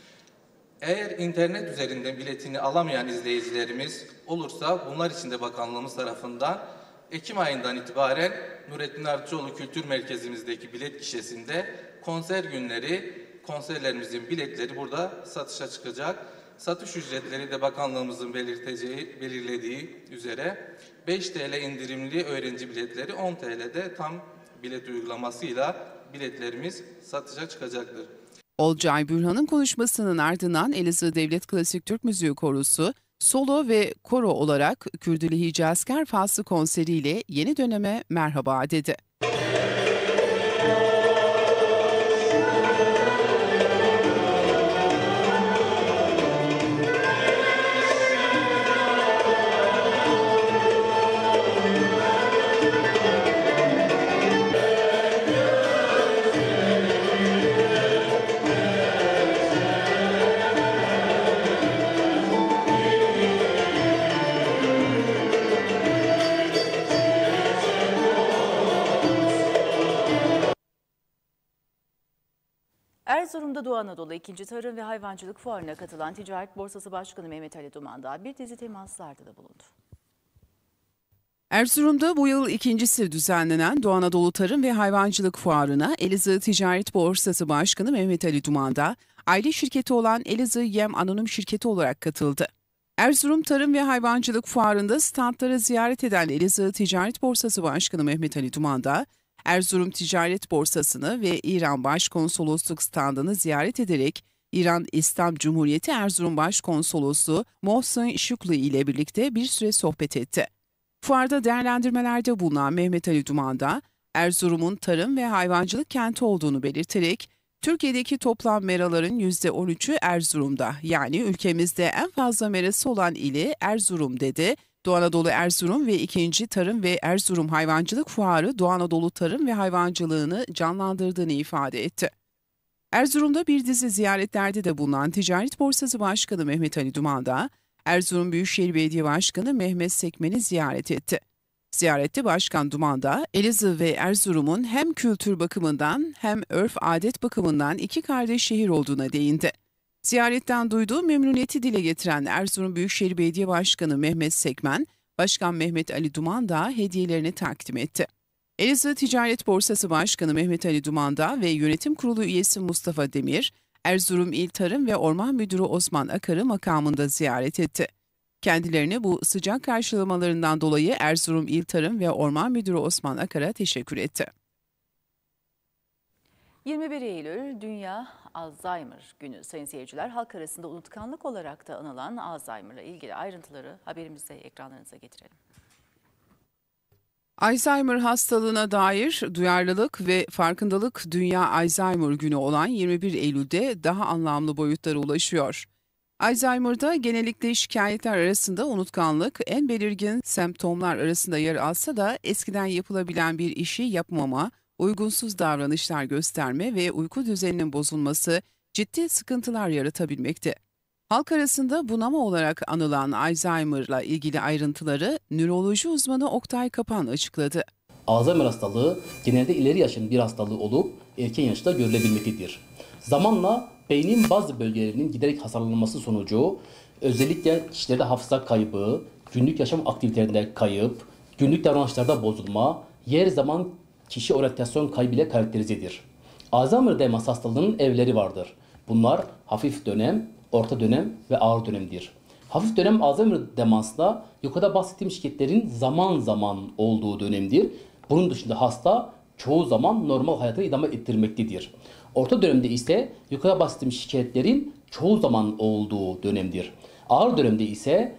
Eğer internet üzerinden biletini alamayan izleyicilerimiz olursa bunlar için de bakanlığımız tarafından Ekim ayından itibaren Nurettin Arıçoğlu Kültür Merkezimizdeki bilet gişesinde konser günleri, konserlerimizin biletleri burada satışa çıkacak Satış ücretleri de bakanlığımızın belirteceği, belirlediği üzere beş TL indirimli öğrenci biletleri, on TL'de tam bilet uygulamasıyla biletlerimiz satışa çıkacaktır. Olcay Bürhan'ın konuşmasının ardından Elazığ Devlet Klasik Türk Müziği Korosu, solo ve koro olarak Kürdülü Hicazkar Faslı konseriyle yeni döneme merhaba dedi. Erzurum'da Doğu Anadolu ikinci Tarım ve Hayvancılık Fuarı'na katılan Ticaret Borsası Başkanı Mehmet Ali Dumandağ bir dizi temaslarda da bulundu. Erzurum'da bu yıl ikincisi düzenlenen Doğu Anadolu Tarım ve Hayvancılık Fuarı'na Elazığ Ticaret Borsası Başkanı Mehmet Ali Dumandağ, aile şirketi olan Elazığ Yem Anonim Şirketi olarak katıldı. Erzurum Tarım ve Hayvancılık Fuarı'nda standları ziyaret eden Elazığ Ticaret Borsası Başkanı Mehmet Ali Dumandağ, Erzurum Ticaret Borsası'nı ve İran Başkonsolosluk standını ziyaret ederek İran İslam Cumhuriyeti Erzurum Başkonsolosu Mohsen Şükli ile birlikte bir süre sohbet etti. Fuarda değerlendirmelerde bulunan Mehmet Ali Dumandağ, Erzurum'un tarım ve hayvancılık kenti olduğunu belirterek, Türkiye'deki toplam meraların yüzde on üçü Erzurum'da, yani ülkemizde en fazla merası olan ili Erzurum dedi. Doğu Anadolu Erzurum ve ikinci Tarım ve Erzurum Hayvancılık Fuarı Doğu Anadolu tarım ve hayvancılığını canlandırdığını ifade etti. Erzurum'da bir dizi ziyaretlerde de bulunan Ticaret Borsası Başkanı Mehmet Ali Dumandağ, Erzurum Büyükşehir Belediye Başkanı Mehmet Sekmen'i ziyaret etti. Ziyarette Başkan Dumandağ, Elazığ ve Erzurum'un hem kültür bakımından hem örf adet bakımından iki kardeş şehir olduğuna değindi. Ziyaretten duyduğu memnuniyeti dile getiren Erzurum Büyükşehir Belediye Başkanı Mehmet Sekmen, Başkan Mehmet Ali Dumandağ'a hediyelerini takdim etti. Elazığ Ticaret Borsası Başkanı Mehmet Ali Dumandağ ve Yönetim Kurulu üyesi Mustafa Demir, Erzurum İl Tarım ve Orman Müdürü Osman Akar'ı makamında ziyaret etti. Kendilerine bu sıcak karşılamalarından dolayı Erzurum İl Tarım ve Orman Müdürü Osman Akar'a teşekkür etti. yirmi bir Eylül Dünya Alzheimer Günü sayın seyirciler. Halk arasında unutkanlık olarak da anılan Alzheimer'la ilgili ayrıntıları haberimizde ekranlarınıza getirelim. Alzheimer hastalığına dair duyarlılık ve farkındalık Dünya Alzheimer Günü olan yirmi bir Eylül'de daha anlamlı boyutlara ulaşıyor. Alzheimer'da genellikle şikayetler arasında unutkanlık en belirgin semptomlar arasında yer alsa da eskiden yapılabilen bir işi yapmama, uygunsuz davranışlar gösterme ve uyku düzeninin bozulması ciddi sıkıntılar yaratabilmekte. Halk arasında bunama olarak anılan Alzheimer'la ilgili ayrıntıları nöroloji uzmanı Oktay Kapan açıkladı. Alzheimer hastalığı genelde ileri yaşın bir hastalığı olup erken yaşta görülebilmektedir. Zamanla beynin bazı bölgelerinin giderek hasarlanması sonucu özellikle kişilerde hafıza kaybı, günlük yaşam aktivitelerinde kayıp, günlük davranışlarda bozulma, yer zaman kişi oryantasyon kaybı ile karakterizedir. Alzheimer demans hastalığının evleri vardır. Bunlar hafif dönem, orta dönem ve ağır dönemdir. Hafif dönem Alzheimer demansla yukarıda bahsettiğim şikayetlerin zaman zaman olduğu dönemdir. Bunun dışında hasta çoğu zaman normal hayatını idame ettirmektedir. Orta dönemde ise yukarıda bahsettiğim şikayetlerin çoğu zaman olduğu dönemdir. Ağır dönemde ise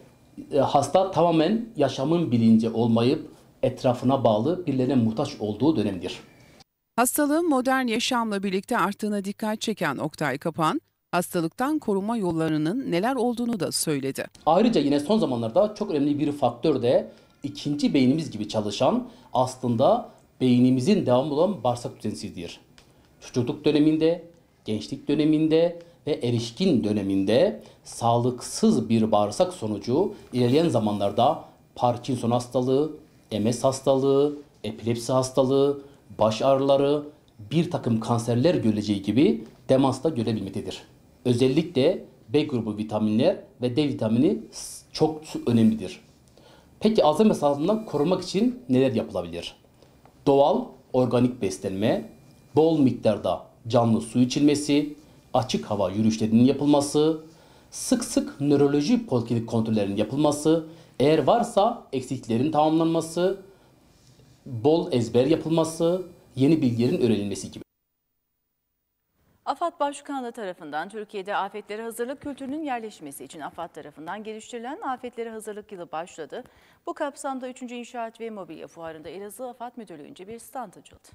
hasta tamamen yaşamın bilinci olmayıp etrafına bağlı birilerine muhtaç olduğu dönemdir. Hastalığın modern yaşamla birlikte arttığına dikkat çeken Oktay Kapan, hastalıktan korunma yollarının neler olduğunu da söyledi. Ayrıca yine son zamanlarda çok önemli bir faktör de ikinci beynimiz gibi çalışan aslında beynimizin devamlı olan bağırsak düzensidir. Çocukluk döneminde, gençlik döneminde ve erişkin döneminde sağlıksız bir bağırsak sonucu ilerleyen zamanlarda Parkinson hastalığı, M S hastalığı, epilepsi hastalığı, baş ağrıları, bir takım kanserler görüleceği gibi demansta görülebilmektedir. Özellikle B grubu vitaminler ve D vitamini çok önemlidir. Peki Alzheimer hastalığından korunmak için neler yapılabilir? Doğal, organik beslenme, bol miktarda canlı su içilmesi, açık hava yürüyüşlerinin yapılması, sık sık nöroloji poliklinik kontrollerinin yapılması, eğer varsa eksiklerin tamamlanması, bol ezber yapılması, yeni bilgilerin öğrenilmesi gibi. AFAD Başkanlığı tarafından Türkiye'de afetlere hazırlık kültürünün yerleşmesi için AFAD tarafından geliştirilen Afetlere Hazırlık Yılı başladı. Bu kapsamda üçüncü İnşaat ve Mobilya Fuarı'nda Elazığ AFAD Müdürlüğü'nce bir stand açıldı.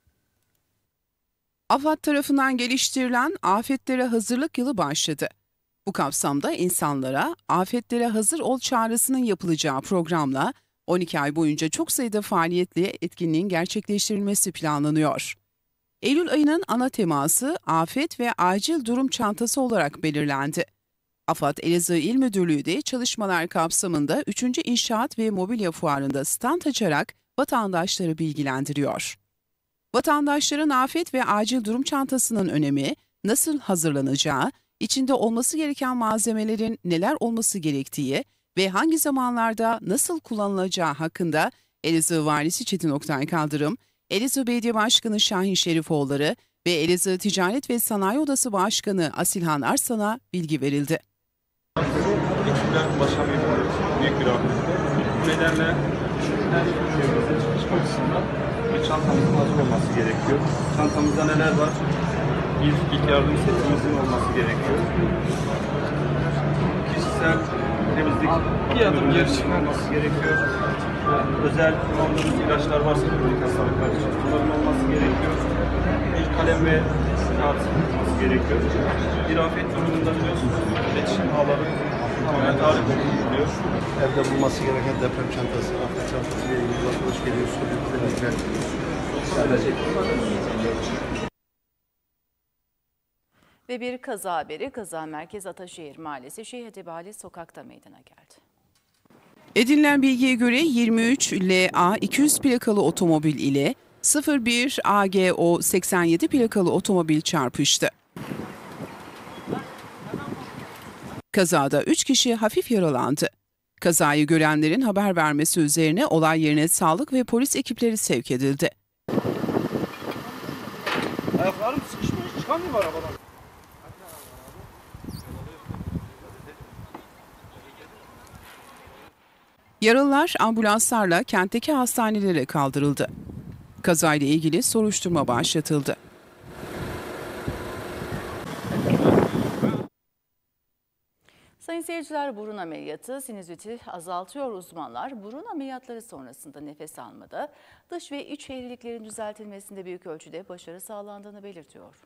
AFAD tarafından geliştirilen Afetlere Hazırlık Yılı başladı. Bu kapsamda insanlara afetlere hazır ol çağrısının yapılacağı programla on iki ay boyunca çok sayıda faaliyetle etkinliğin gerçekleştirilmesi planlanıyor. Eylül ayının ana teması afet ve acil durum çantası olarak belirlendi. AFAD Elazığ İl Müdürlüğü de çalışmalar kapsamında üçüncü İnşaat ve Mobilya Fuarı'nda stand açarak vatandaşları bilgilendiriyor. Vatandaşların afet ve acil durum çantasının önemi, nasıl hazırlanacağı, içinde olması gereken malzemelerin neler olması gerektiği ve hangi zamanlarda nasıl kullanılacağı hakkında Elazığ Valisi Çetin Oktay Kaldırım, Elazığ Belediye Başkanı Şahin Şerifoğulları ve Elazığ Ticaret ve Sanayi Odası Başkanı Asilhan Arslan'a bilgi verildi. Ulaşamayabiliyoruz. Büyük bir afet. Bu nedenle her ülkemizin çalışma açısından bir çantamızın hazır olması gerekiyor. Çantamızda neler var? Bir ilk yardım setimizin olması gerekiyor. Kişisel temizlik bir adım geri olması gerekiyor. Özel kullandığımız ilaçlar varsa kronik hastalıklar için bunların olması gerekiyor. Bir kalem ve kağıt olması gerekiyor. Bir afet durumunda biliyorsunuz iletişim ağları tamamen tarih ediliyor. Evde bulması gereken deprem çantası, afet çantası ile ilgili vatandaş geliyor, soruyor, Ve bir kaza haberi, kaza merkez Ataşehir Mahallesi Şeyh Edebali Sokak'ta meydana geldi. Edinilen bilgiye göre yirmi üç L A iki yüz plakalı otomobil ile sıfır bir A G O seksen yedi plakalı otomobil çarpıştı. Kazada üç kişi hafif yaralandı. Kazayı görenlerin haber vermesi üzerine olay yerine sağlık ve polis ekipleri sevk edildi. Ayaklarım sıkışmış, çıkamıyor arabadan. Yaralılar ambulanslarla kentteki hastanelere kaldırıldı. Kazayla ilgili soruşturma başlatıldı. Sayın seyirciler, burun ameliyatı sinüziti azaltıyor uzmanlar. Burun ameliyatları sonrasında nefes almada, dış ve iç eğriliklerin düzeltilmesinde büyük ölçüde başarı sağlandığını belirtiyor.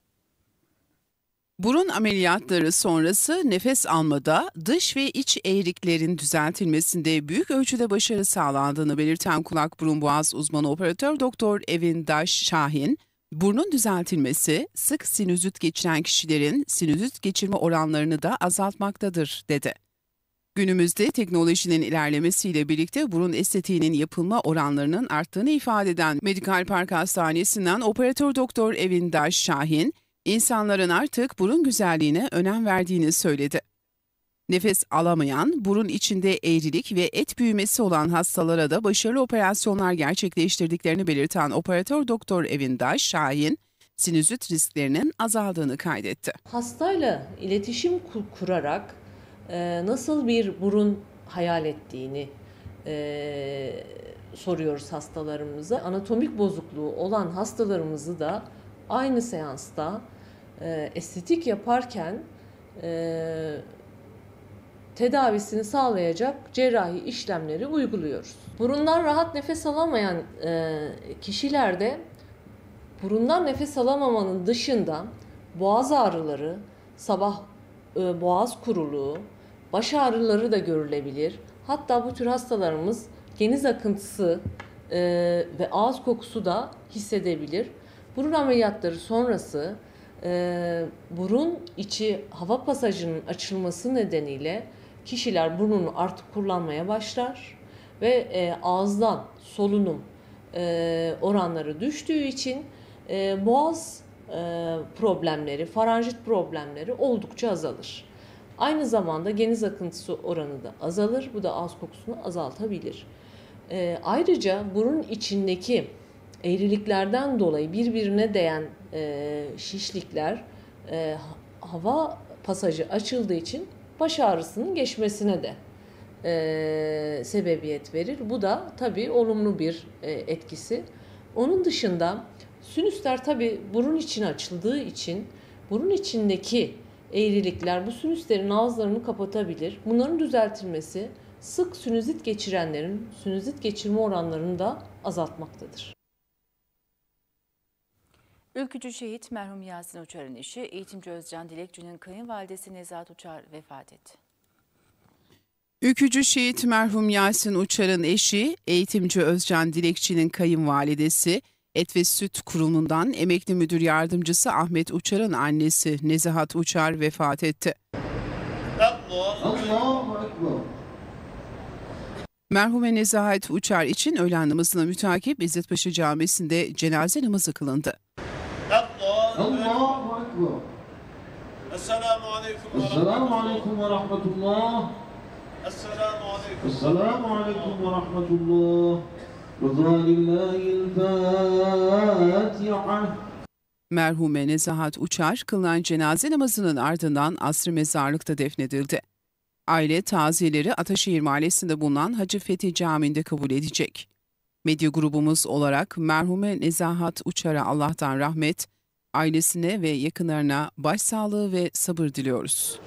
Burun ameliyatları sonrası nefes almada, dış ve iç eğriliklerin düzeltilmesinde büyük ölçüde başarı sağlandığını belirten kulak burun boğaz uzmanı operatör doktor Evin Daş Şahin, burnun düzeltilmesi sık sinüzit geçiren kişilerin sinüzit geçirme oranlarını da azaltmaktadır, dedi. Günümüzde teknolojinin ilerlemesiyle birlikte burun estetiğinin yapılma oranlarının arttığını ifade eden Medikal Park Hastanesi'nden operatör doktor Evin Daş Şahin, İnsanların artık burun güzelliğine önem verdiğini söyledi. Nefes alamayan, burun içinde eğrilik ve et büyümesi olan hastalara da başarılı operasyonlar gerçekleştirdiklerini belirten operatör doktor Evin Daş Şahin, sinüzit risklerinin azaldığını kaydetti. Hastayla iletişim kurarak e, nasıl bir burun hayal ettiğini e, soruyoruz hastalarımıza. Anatomik bozukluğu olan hastalarımızı da aynı seansta e, estetik yaparken e, tedavisini sağlayacak cerrahi işlemleri uyguluyoruz. Burundan rahat nefes alamayan e, kişilerde burundan nefes alamamanın dışında boğaz ağrıları, sabah e, boğaz kuruluğu, baş ağrıları da görülebilir. Hatta bu tür hastalarımız geniz akıntısı e, ve ağız kokusu da hissedebilir. Burun ameliyatları sonrası e, burun içi hava pasajının açılması nedeniyle kişiler burnunu artık kullanmaya başlar ve e, ağızdan solunum e, oranları düştüğü için e, boğaz e, problemleri, faranjit problemleri oldukça azalır. Aynı zamanda geniz akıntısı oranı da azalır. Bu da ağız kokusunu azaltabilir. E, ayrıca burun içindeki eğriliklerden dolayı birbirine değen e, şişlikler e, hava pasajı açıldığı için baş ağrısının geçmesine de e, sebebiyet verir. Bu da tabii olumlu bir e, etkisi. Onun dışında sinüsler tabii burun içine açıldığı için burun içindeki eğrilikler bu sinüslerin ağızlarını kapatabilir. Bunların düzeltilmesi sık sinüzit geçirenlerin sinüzit geçirme oranlarını da azaltmaktadır. Ülkücü şehit merhum Yasin Uçar'ın eşi eğitimci Özcan Dilekçi'nin kayınvalidesi Nezahat Uçar vefat etti. Ülkücü şehit merhum Yasin Uçar'ın eşi eğitimci Özcan Dilekçi'nin kayınvalidesi Et ve Süt Kurumu'ndan emekli müdür yardımcısı Ahmet Uçar'ın annesi Nezahat Uçar vefat etti. Allahu Ekber. Merhume Nezahat Uçar için öğlen namazına mütakip İzzetpaşa Camisi'nde cenaze namazı kılındı. Allahu Ekber. Esselamu aleyküm ve Esselamu aleyküm ve rahmetullah. Esselamu aleyküm. Esselamu aleyküm ve rahmetullah. Rızalillahil Fatiha. Merhume Nezahat Uçar kılınan cenaze namazının ardından asr-ı mezarlıkta defnedildi. Aile taziyeleri Ataşehir Mahallesi'nde bulunan Hacı Fethi Camii'nde kabul edecek. Medya grubumuz olarak merhume Nezahat Uçar'a Allah'tan rahmet, ailesine ve yakınlarına başsağlığı ve sabır diliyoruz.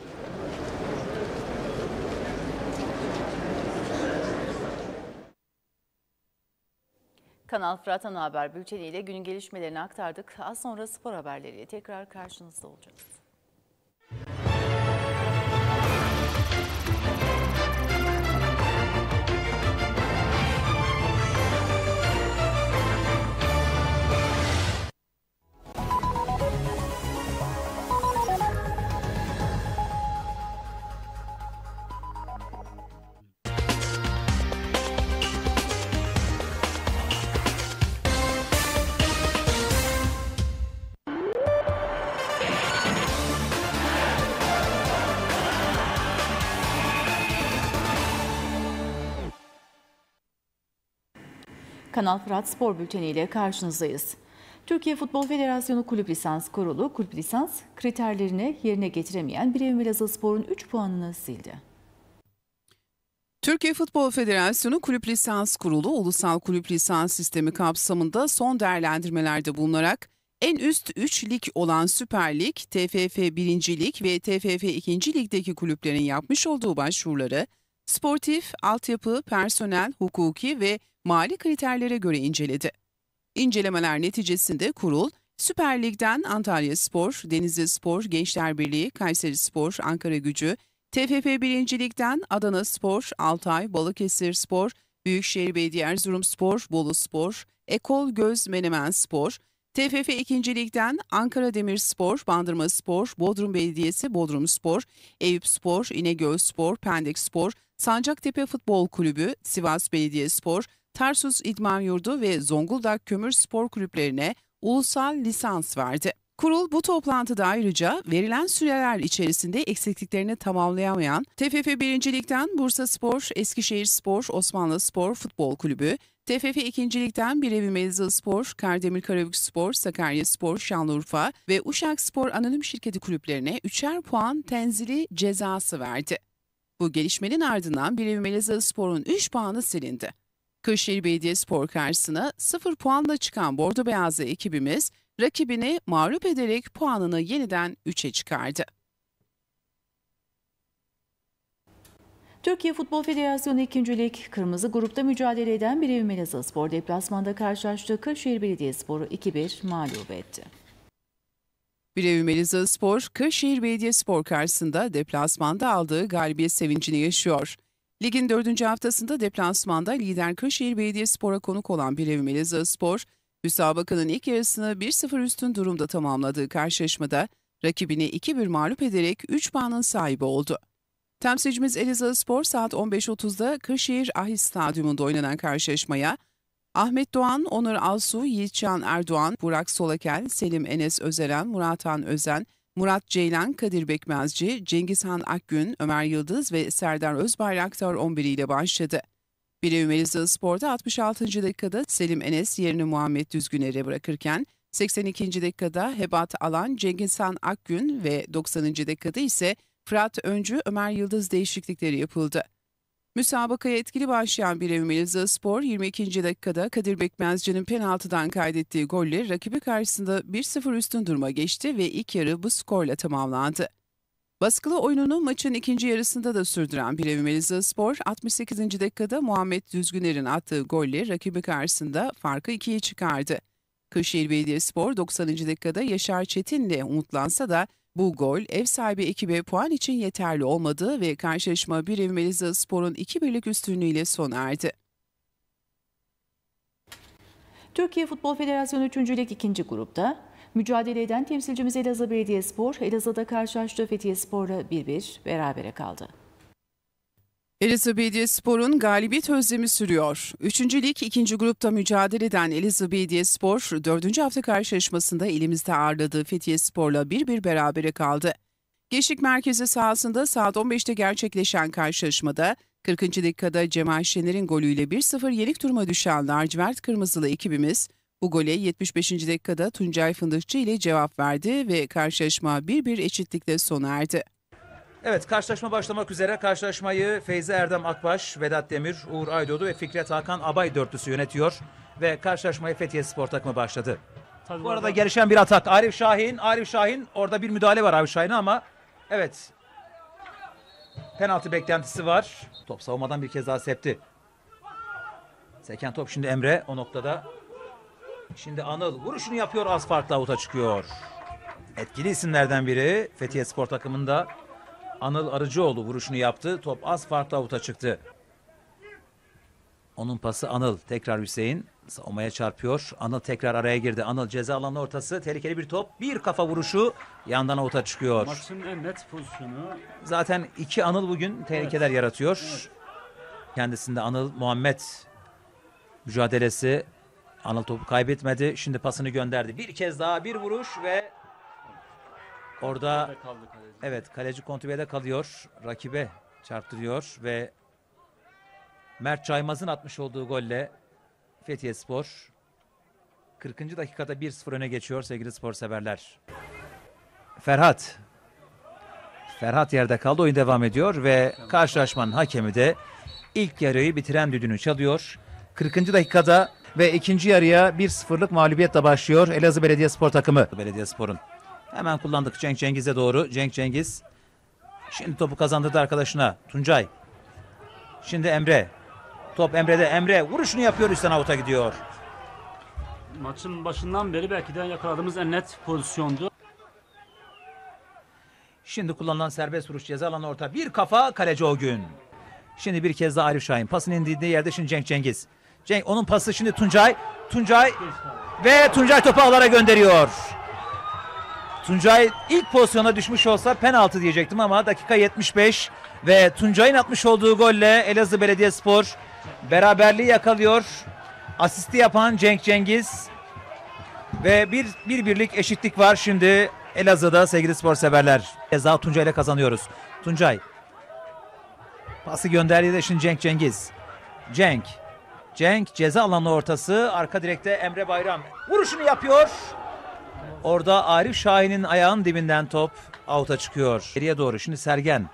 Kanal Fırat Ana Haber Bülteni ile günün gelişmelerini aktardık. Az sonra spor haberleriyle tekrar karşınızda olacağız. Kanal Fırat Spor Bülteni ile karşınızdayız. Türkiye Futbol Federasyonu Kulüp Lisans Kurulu, kulüp lisans kriterlerini yerine getiremeyen Bileğim Elazığspor'un üç puanını sildi. Türkiye Futbol Federasyonu Kulüp Lisans Kurulu, Ulusal Kulüp Lisans Sistemi kapsamında son değerlendirmelerde bulunarak en üst üç lig olan Süper Lig, T F F birinci Lig ve T F F ikinci Lig'deki kulüplerin yapmış olduğu başvuruları, sportif, altyapı, personel, hukuki ve mali kriterlere göre inceledi. İncelemeler neticesinde kurul, Süper Lig'den Antalyaspor, Denizlispor, Gençler Birliği, Kayserispor, Ankaragücü, T F F birinci Lig'den Adanaspor, Altay, Balıkesirspor, Büyükşehir Belediye Erzurumspor, Boluspor, Ekol Göz Menemenspor, T F F ikinci Lig'den Ankara Demirspor, Bandırmaspor, Bodrum Belediyesi, Bodrumspor, Eyüpspor, İnegölspor, Pendikspor, Sancaktepe Futbol Kulübü, Sivas Belediyespor, Tarsus İdman Yurdu ve Zonguldak Kömür Spor Kulüplerine ulusal lisans verdi. Kurul bu toplantıda ayrıca verilen süreler içerisinde eksikliklerini tamamlayamayan T F F birinci Lig'den Bursaspor, Eskişehirspor, Osmanlıspor Futbol Kulübü, T F F ikinci Lig'den Birevim Elazığspor, Kardemir Karabükspor, Sakaryaspor, Şanlıurfa ve Uşakspor Anonim Şirketi kulüplerine üçer puan tenzili cezası verdi. Bu gelişmenin ardından Birevim Elazığspor'un üç puanı silindi. Kırşehir Belediyespor karşısına sıfır puanla çıkan Bordo Beyazlı ekibimiz rakibini mağlup ederek puanını yeniden üçe çıkardı. Türkiye Futbol Federasyonu ikinci Lig Kırmızı Grup'ta mücadele eden Birevim Elazığspor deplasmanda karşılaştığı Kırşehir Belediyespor'u iki bir mağlup etti. Birevim Elazığspor, Kırşehir Belediyespor karşısında deplasmanda aldığı galibiyet sevincini yaşıyor. Ligin dördüncü haftasında deplasmanda lider Kırşehir Belediyespor'a konuk olan Birevim Elazığspor, müsabakanın ilk yarısını bir sıfır üstün durumda tamamladığı karşılaşmada rakibini iki bir mağlup ederek üç puanın sahibi oldu. Temsilcimiz Elazığspor saat on beş otuzda Kırşehir Ahis Stadyumunda oynanan karşılaşmaya Ahmet Doğan, Onur Alsu, Yiğitcan Erdoğan, Burak Solakel, Selim Enes Özeren, Murathan Özen, Murat Ceylan, Kadir Bekmezci, Cengizhan Akgün, Ömer Yıldız ve Serdar Özbayraktar on bir ile başladı. Birevim Elazığspor'da altmış altıncı dakikada Selim Enes yerini Muhammed Düzgüner'e bırakırken seksen ikinci dakikada Hebat Alan, Cengizhan Akgün ve doksanıncı dakikada ise Fırat Öncü, Ömer Yıldız değişiklikleri yapıldı. Müsabakaya etkili başlayan bir Evim Elazığspor yirmi ikinci dakikada Kadir Bekmezci'nin penaltıdan kaydettiği golle rakibi karşısında bir sıfır üstün duruma geçti ve ilk yarı bu skorla tamamlandı. Baskılı oyununu maçın ikinci yarısında da sürdüren bir Evim Elazığspor altmış sekizinci dakikada Muhammed Düzgüner'in attığı golle rakibi karşısında farkı ikiye çıkardı. Kırşehir Belediyespor doksanıncı dakikada Yaşar Çetin'le umutlansa da bu gol ev sahibi ekibe puan için yeterli olmadı ve karşılaşma bir Evim Elazığspor'un iki birlik üstünlüğüyle sona erdi. Türkiye Futbol Federasyonu üçüncü Lig ikinci grupta mücadele eden temsilcimiz Elazığ Belediyespor, Elazığ'da karşılaştığı Fethiyespor'la bir bir berabere kaldı. Elazığ Belediyespor'un galibiyet özlemi sürüyor. üçüncü Lig ikinci grupta mücadele eden Elazığ Belediyespor, dördüncü hafta karşılaşmasında elimizde ağırladığı Fethiyespor'la bir bir berabere kaldı. Gençlik Merkezi sahasında saat on beşte gerçekleşen karşılaşmada kırkıncı dakikada Cemal Şener'in golüyle bir sıfır yenik duruma düşen lacivert kırmızılı ekibimiz, bu gole yetmiş beşinci dakikada Tuncay Fındıkçı ile cevap verdi ve karşılaşma bir bir eşitlikle sona erdi. Evet, karşılaşma başlamak üzere. Karşılaşmayı Feyzi Erdem Akbaş, Vedat Demir, Uğur Aydoğdu ve Fikret Hakan Abay dörtlüsü yönetiyor. Ve karşılaşmayı Fethiyeспor takımı başladı. Tabii Bu arada orada gelişen bir atak. Arif Şahin, Arif Şahin orada bir müdahale var Arif Şahin'e ama evet. Penaltı beklentisi var. Top savunmadan bir kez daha septi. Seken top şimdi Emre o noktada. Şimdi Anıl vuruşunu yapıyor, az farkla avuta çıkıyor. Etkili isimlerden biri Fethiyeспor takımında. Anıl Arıcıoğlu vuruşunu yaptı. Top az farkla avuta çıktı. Onun pası Anıl. Tekrar Hüseyin. Savunmaya çarpıyor. Anıl tekrar araya girdi. Anıl ceza alanı ortası. Tehlikeli bir top. Bir kafa vuruşu. Yandan avuta çıkıyor. Maçın en net pozisyonu. Zaten iki Anıl bugün tehlikeler evet. yaratıyor. Evet. Kendisinde Anıl Muhammed mücadelesi. Anıl topu kaybetmedi. Şimdi pasını gönderdi. Bir kez daha bir vuruş ve orada evet kaleci kontrolde kalıyor. Rakibe çarptırıyor ve Mert Caymaz'ın atmış olduğu golle Fethiyeспor kırkıncı dakikada bir sıfır öne geçiyor sevgili spor severler. Ferhat. Ferhat yerde kaldı. Oyun devam ediyor ve karşılaşmanın hakemi de ilk yarıyı bitiren düdüğünü çalıyor. kırkıncı dakikada ve ikinci yarıya bir sıfırlık mağlubiyetle başlıyor Elazığ Belediyespor takımı. Belediyespor'un. Hemen kullandık Cenk Cengiz'e doğru. Cenk Cengiz. Şimdi topu kazandırdı arkadaşına. Tuncay. Şimdi Emre. Top Emre'de. Emre vuruşunu yapıyor. Üstten avuta gidiyor. Maçın başından beri belki de yakaladığımız en net pozisyondu. Şimdi kullanılan serbest vuruş ceza alanı orta. Bir kafa kaleci o gün. Şimdi bir kez daha Arif Şahin. Pasın indiği yerde şimdi Cenk Cengiz. Cenk onun pası şimdi Tuncay. Tuncay ve Tuncay topu ağlara gönderiyor. Tuncay ilk pozisyona düşmüş olsa penaltı diyecektim ama dakika yetmiş beş ve Tuncay'ın atmış olduğu golle Elazığ Belediyespor beraberliği yakalıyor. Asisti yapan Cenk Cengiz ve bir, bir birlik eşitlik var şimdi Elazığ'da sevgili spor severler. Ceza Tuncay ile kazanıyoruz. Tuncay pası gönderdi de şimdi Cenk Cengiz. Cenk. Cenk ceza alanı ortası. Arka direkte Emre Bayram vuruşunu yapıyor. Orada Arif Şahin'in ayağının dibinden top out'a çıkıyor. Geriye doğru şimdi Sergen.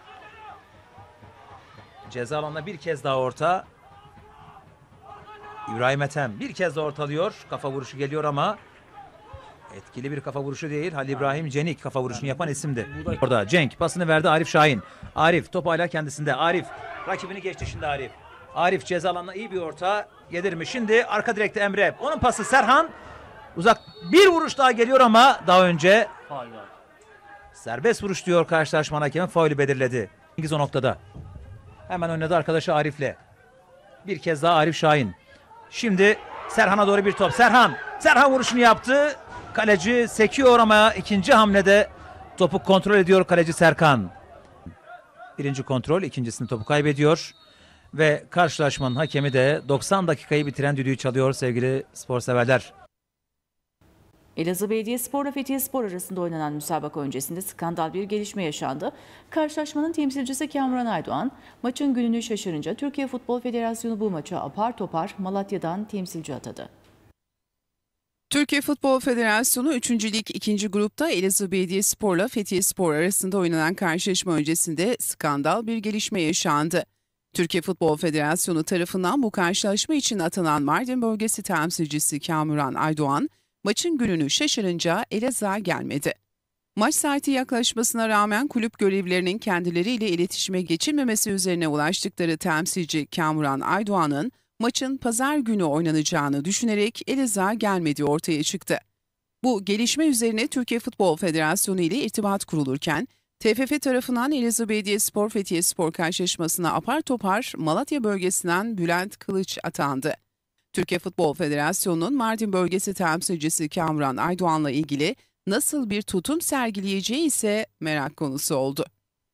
Ceza alanına bir kez daha orta. İbrahim Ethem bir kez daha ortalıyor. Kafa vuruşu geliyor ama etkili bir kafa vuruşu değil. Halil İbrahim Cenik kafa vuruşunu yapan isimdi. Orada Cenk pasını verdi Arif Şahin. Arif top hala kendisinde. Arif rakibini geçti şimdi Arif. Arif ceza alanına iyi bir orta yedirmiş. Şimdi arka direkte Emre. Onun pası Serhan. Uzak bir vuruş daha geliyor ama daha önce serbest vuruş diyor karşılaşma hakemi, faulü belirledi. Cengiz o noktada. Hemen oynadı arkadaşı Arif'le. Bir kez daha Arif Şahin. Şimdi Serhan'a doğru bir top. Serhan. Serhan vuruşunu yaptı. Kaleci sekiyor ama ikinci hamlede topu kontrol ediyor kaleci Serkan. Birinci kontrol, ikincisini topu kaybediyor. Ve karşılaşmanın hakemi de doksan dakikayı bitiren düdüğü çalıyor sevgili spor severler. Elazığ Belediyespor ile Fethiyeспor arasında oynanan müsabaka öncesinde skandal bir gelişme yaşandı. Karşılaşmanın temsilcisi Kamuran Aydoğan, maçın gününü şaşırınca Türkiye Futbol Federasyonu bu maça apar topar Malatya'dan temsilci atadı. Türkiye Futbol Federasyonu üçüncü Lig ikinci grupta Elazığ Belediyespor'la Fethiyespor arasında oynanan karşılaşma öncesinde skandal bir gelişme yaşandı. Türkiye Futbol Federasyonu tarafından bu karşılaşma için atanan Mardin bölgesi temsilcisi Kamuran Aydoğan, maçın gününü şaşırınca Elazığ'a gelmedi. Maç saati yaklaşmasına rağmen kulüp görevlilerinin kendileriyle iletişime geçilmemesi üzerine ulaştıkları temsilci Kamuran Aydoğan'ın maçın pazar günü oynanacağını düşünerek Elazığ'a gelmediği ortaya çıktı. Bu gelişme üzerine Türkiye Futbol Federasyonu ile irtibat kurulurken, T F F tarafından Elazığ Belediyespor Fethiyespor karşılaşmasına apar topar Malatya bölgesinden Bülent Kılıç atandı. Türkiye Futbol Federasyonu'nun Mardin bölgesi temsilcisi Kamuran Aydoğan'la ilgili nasıl bir tutum sergileyeceği ise merak konusu oldu.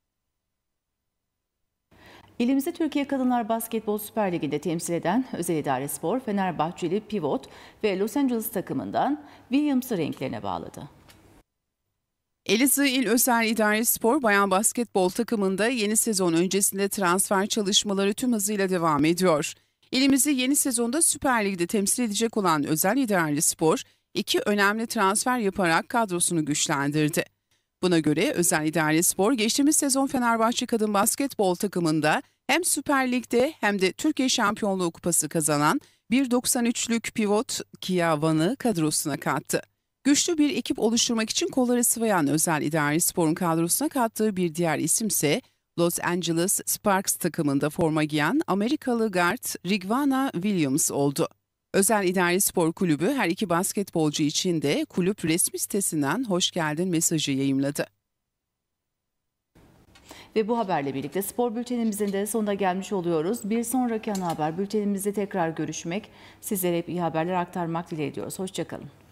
İlimizi Türkiye Kadınlar Basketbol Süper Ligi'nde temsil eden Özel İdare Spor, Fenerbahçeli Pivot ve Los Angeles takımından Williams'ı renklerine bağladı. Elazığ İl Özel İdare Spor Bayan Basketbol takımında yeni sezon öncesinde transfer çalışmaları tüm hızıyla devam ediyor. İlimizi yeni sezonda Süper Lig'de temsil edecek olan Özel İdare Spor, iki önemli transfer yaparak kadrosunu güçlendirdi. Buna göre Özel İdare Spor geçtiğimiz sezon Fenerbahçe Kadın Basketbol takımında hem Süper Lig'de hem de Türkiye Şampiyonluğu Kupası kazanan bir doksan üçlük pivot Kia Van'ı kadrosuna kattı. Güçlü bir ekip oluşturmak için kolları sıvayan Özel İdare Spor'un kadrosuna kattığı bir diğer isimse Los Angeles Sparks takımında forma giyen Amerikalı guard Rigvana Williams oldu. Özel İdare Spor Kulübü her iki basketbolcu için de kulüp resmi sitesinden hoş geldin mesajı yayımladı. Ve bu haberle birlikte spor bültenimizin de sonuna gelmiş oluyoruz. Bir sonraki ana haber bültenimizde tekrar görüşmek, sizlere hep iyi haberler aktarmak dileğiyle ediyoruz. Hoşçakalın.